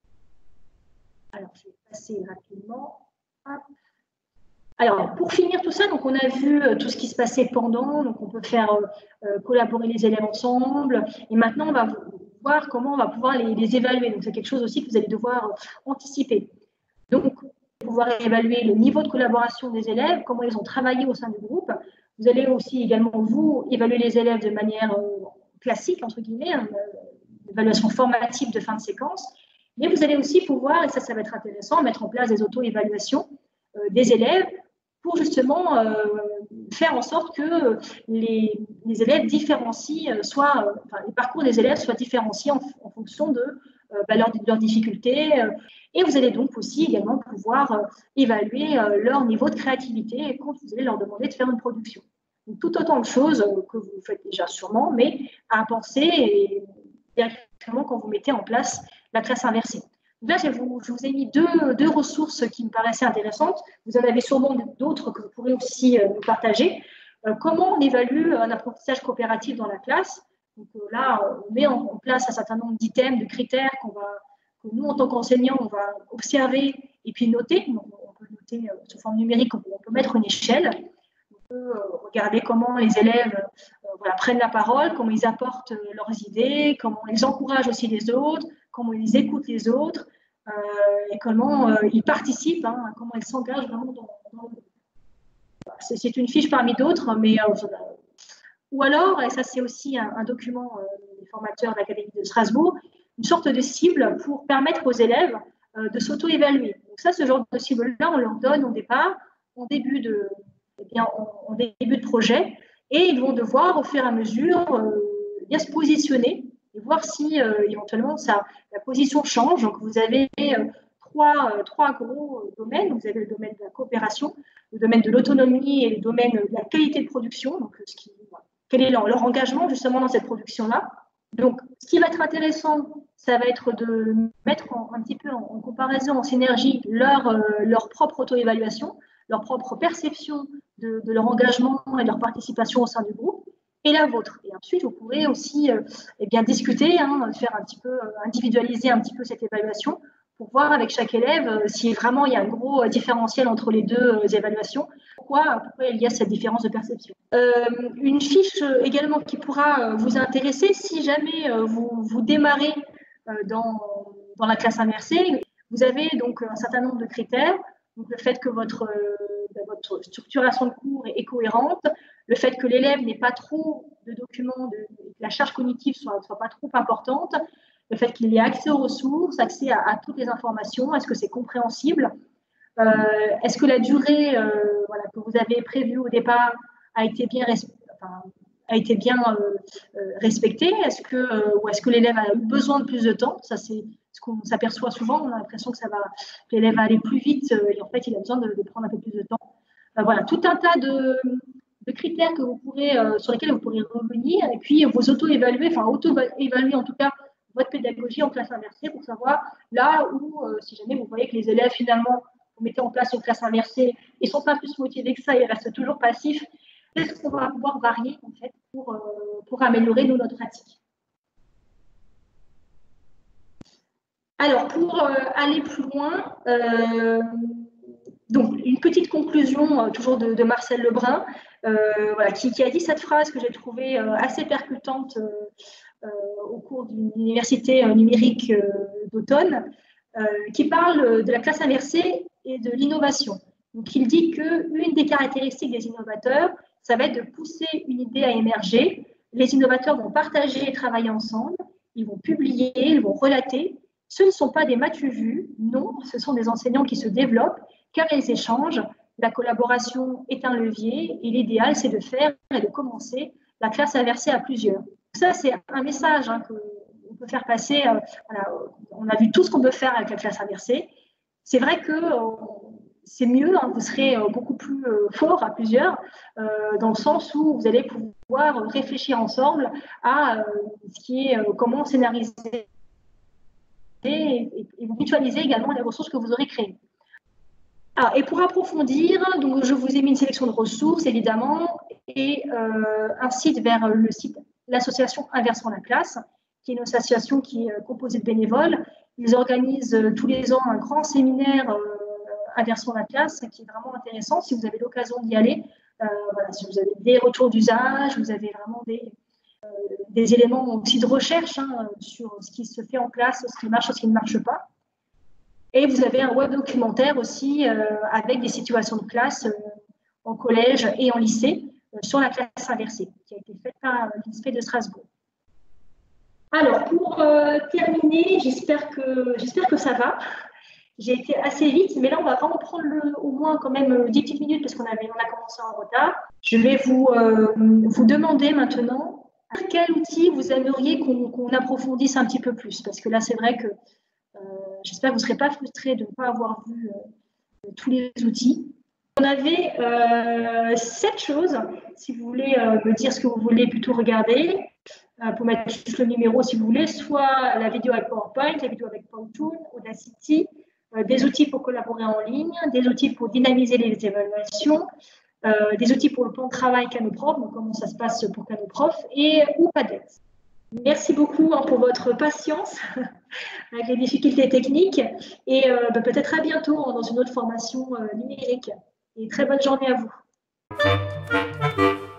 Alors, je vais passer rapidement. Hop. Alors, pour finir tout ça, donc on a vu tout ce qui se passait pendant, donc on peut faire euh, collaborer les élèves ensemble, et maintenant on va voir comment on va pouvoir les, les évaluer. Donc c'est quelque chose aussi que vous allez devoir anticiper. Donc, pouvoir évaluer le niveau de collaboration des élèves, comment ils ont travaillé au sein du groupe. Vous allez aussi également, vous, évaluer les élèves de manière euh, classique, entre guillemets, hein, une évaluation formative de fin de séquence, mais vous allez aussi pouvoir, et ça, ça va être intéressant, mettre en place des auto-évaluations euh, des élèves pour justement euh, faire en sorte que les, les élèves différencient, euh, soit, euh, enfin, les parcours des élèves soient différenciés en, en fonction de euh, bah, leurs leur difficultés. Euh, et vous allez donc aussi également pouvoir euh, évaluer euh, leur niveau de créativité quand vous allez leur demander de faire une production. Donc, tout autant de choses euh, que vous faites déjà sûrement, mais à penser et directement quand vous mettez en place la classe inversée. Là, je vous, je vous ai mis deux, deux ressources qui me paraissaient intéressantes. Vous en avez sûrement d'autres que vous pourrez aussi euh, nous partager. Euh, comment on évalue un apprentissage coopératif dans la classe? Donc euh, là, on met en, en place un certain nombre d'items, de critères qu'on va, que nous, en tant qu'enseignants, on va observer et puis noter. Donc, on peut noter euh, sous forme numérique, on peut, on peut mettre une échelle. On peut euh, regarder comment les élèves euh, voilà, prennent la parole, comment ils apportent euh, leurs idées, comment ils encouragent aussi les autres, comment ils écoutent les autres, euh, et comment euh, ils participent, hein, comment ils s'engagent vraiment dans, dans le groupe. C'est une fiche parmi d'autres, mais euh, ou alors, et ça c'est aussi un, un document euh, des formateurs de l'Académie de Strasbourg, une sorte de cible pour permettre aux élèves euh, de s'auto-évaluer. Donc ça, ce genre de cible-là, on leur donne au départ, en début de, eh bien, en, en début de projet, et ils vont devoir, au fur et à mesure, euh, bien se positionner et voir si euh, éventuellement ça, la position change. Donc vous avez euh, trois, euh, trois gros domaines. Vous avez le domaine de la coopération, le domaine de l'autonomie et le domaine de la qualité de production. Donc ce qui, voilà, quel est leur, leur engagement justement dans cette production-là. Donc, ce qui va être intéressant, ça va être de mettre en, un petit peu en, en comparaison, en synergie, leur, euh, leur propre auto-évaluation, leur propre perception de, de leur engagement et de leur participation au sein du groupe, et la vôtre. Et ensuite, vous pourrez aussi euh, eh bien, discuter, hein, faire un petit peu, euh, individualiser un petit peu cette évaluation pour voir avec chaque élève euh, si vraiment il y a un gros euh, différentiel entre les deux euh, évaluations. Pourquoi, pourquoi il y a cette différence de perception. Euh, une fiche euh, également qui pourra euh, vous intéresser si jamais euh, vous, vous démarrez euh, dans, dans la classe inversée. Vous avez donc un certain nombre de critères. Donc, le fait que votre, euh, votre structuration de cours est, est cohérente, le fait que l'élève n'ait pas trop de documents, de, que la charge cognitive soit, soit pas trop importante, le fait qu'il ait accès aux ressources, accès à, à toutes les informations, est-ce que c'est compréhensible, euh, est-ce que la durée euh, voilà, que vous avez prévue au départ a été bien, enfin, a été bien euh, euh, respectée, est-ce que, euh, ou est-ce que l'élève a eu besoin de plus de temps? Ça, c'est ce qu'on s'aperçoit souvent, on a l'impression que ça va, que l'élève va aller plus vite euh, et en fait, il a besoin de, de prendre un peu plus de temps. Euh, voilà, tout un tas de, de critères que vous pourrez, euh, sur lesquels vous pourrez revenir et puis vous auto-évaluer, enfin auto-évaluer en tout cas votre pédagogie en classe inversée pour savoir là où, euh, si jamais vous voyez que les élèves finalement, vous mettez en place une classe inversée, ils ne sont pas plus motivés que ça, ils restent toujours passifs, est-ce qu'on va pouvoir varier en fait pour, euh, pour améliorer nous, notre pratique. Alors, pour euh, aller plus loin, euh, donc une petite conclusion euh, toujours de, de Marcel Lebrun, euh, voilà, qui, qui a dit cette phrase que j'ai trouvée euh, assez percutante euh, euh, au cours d'une université euh, numérique euh, d'automne, euh, qui parle de la classe inversée et de l'innovation. Donc, il dit qu'une des caractéristiques des innovateurs, ça va être de pousser une idée à émerger. Les innovateurs vont partager et travailler ensemble, ils vont publier, ils vont relater. Ce ne sont pas des matu-vus, non, ce sont des enseignants qui se développent, car ils échangent. La collaboration est un levier et l'idéal, c'est de faire et de commencer la classe inversée à plusieurs. Ça, c'est un message hein, qu'on peut faire passer. Euh, voilà, on a vu tout ce qu'on peut faire avec la classe inversée. C'est vrai que euh, c'est mieux, hein, vous serez euh, beaucoup plus euh, fort à plusieurs, euh, dans le sens où vous allez pouvoir réfléchir ensemble à euh, ce qui est euh, comment scénariser et, et vous mutualiser également les ressources que vous aurez créées. Alors, et pour approfondir, donc je vous ai mis une sélection de ressources, évidemment, et euh, un site vers le site l'association Inversons la classe, qui est une association qui est composée de bénévoles. Ils organisent euh, tous les ans un grand séminaire euh, Inversons la classe, qui est vraiment intéressant. Si vous avez l'occasion d'y aller, euh, voilà, si vous avez des retours d'usage, vous avez vraiment des, euh, des éléments aussi de recherche hein, sur ce qui se fait en classe, ce qui marche, ce qui ne marche pas. Et vous avez un web documentaire aussi euh, avec des situations de classe euh, en collège et en lycée euh, sur la classe inversée, qui a été faite par l'I N S P E de Strasbourg. Alors, pour euh, terminer, j'espère que, j'espère que ça va. J'ai été assez vite, mais là, on va vraiment prendre le, au moins quand même dix petites minutes parce qu'on avait, on a commencé en retard. Je vais vous, euh, vous demander maintenant quel outil vous aimeriez qu'on qu'on approfondisse un petit peu plus. Parce que là, c'est vrai que euh, j'espère que vous ne serez pas frustrés de ne pas avoir vu euh, tous les outils. On avait euh, sept choses, si vous voulez euh, me dire ce que vous voulez plutôt regarder, euh, pour mettre juste le numéro si vous voulez, soit la vidéo avec PowerPoint, la vidéo avec Powtoon, Audacity, euh, des outils pour collaborer en ligne, des outils pour dynamiser les évaluations, euh, des outils pour le plan de travail Canoprof, donc comment ça se passe pour Canoprof, et ou Padlet. Merci beaucoup hein, pour votre patience avec les difficultés techniques et euh, bah, peut-être à bientôt hein, dans une autre formation euh, numérique. Et très bonne journée à vous.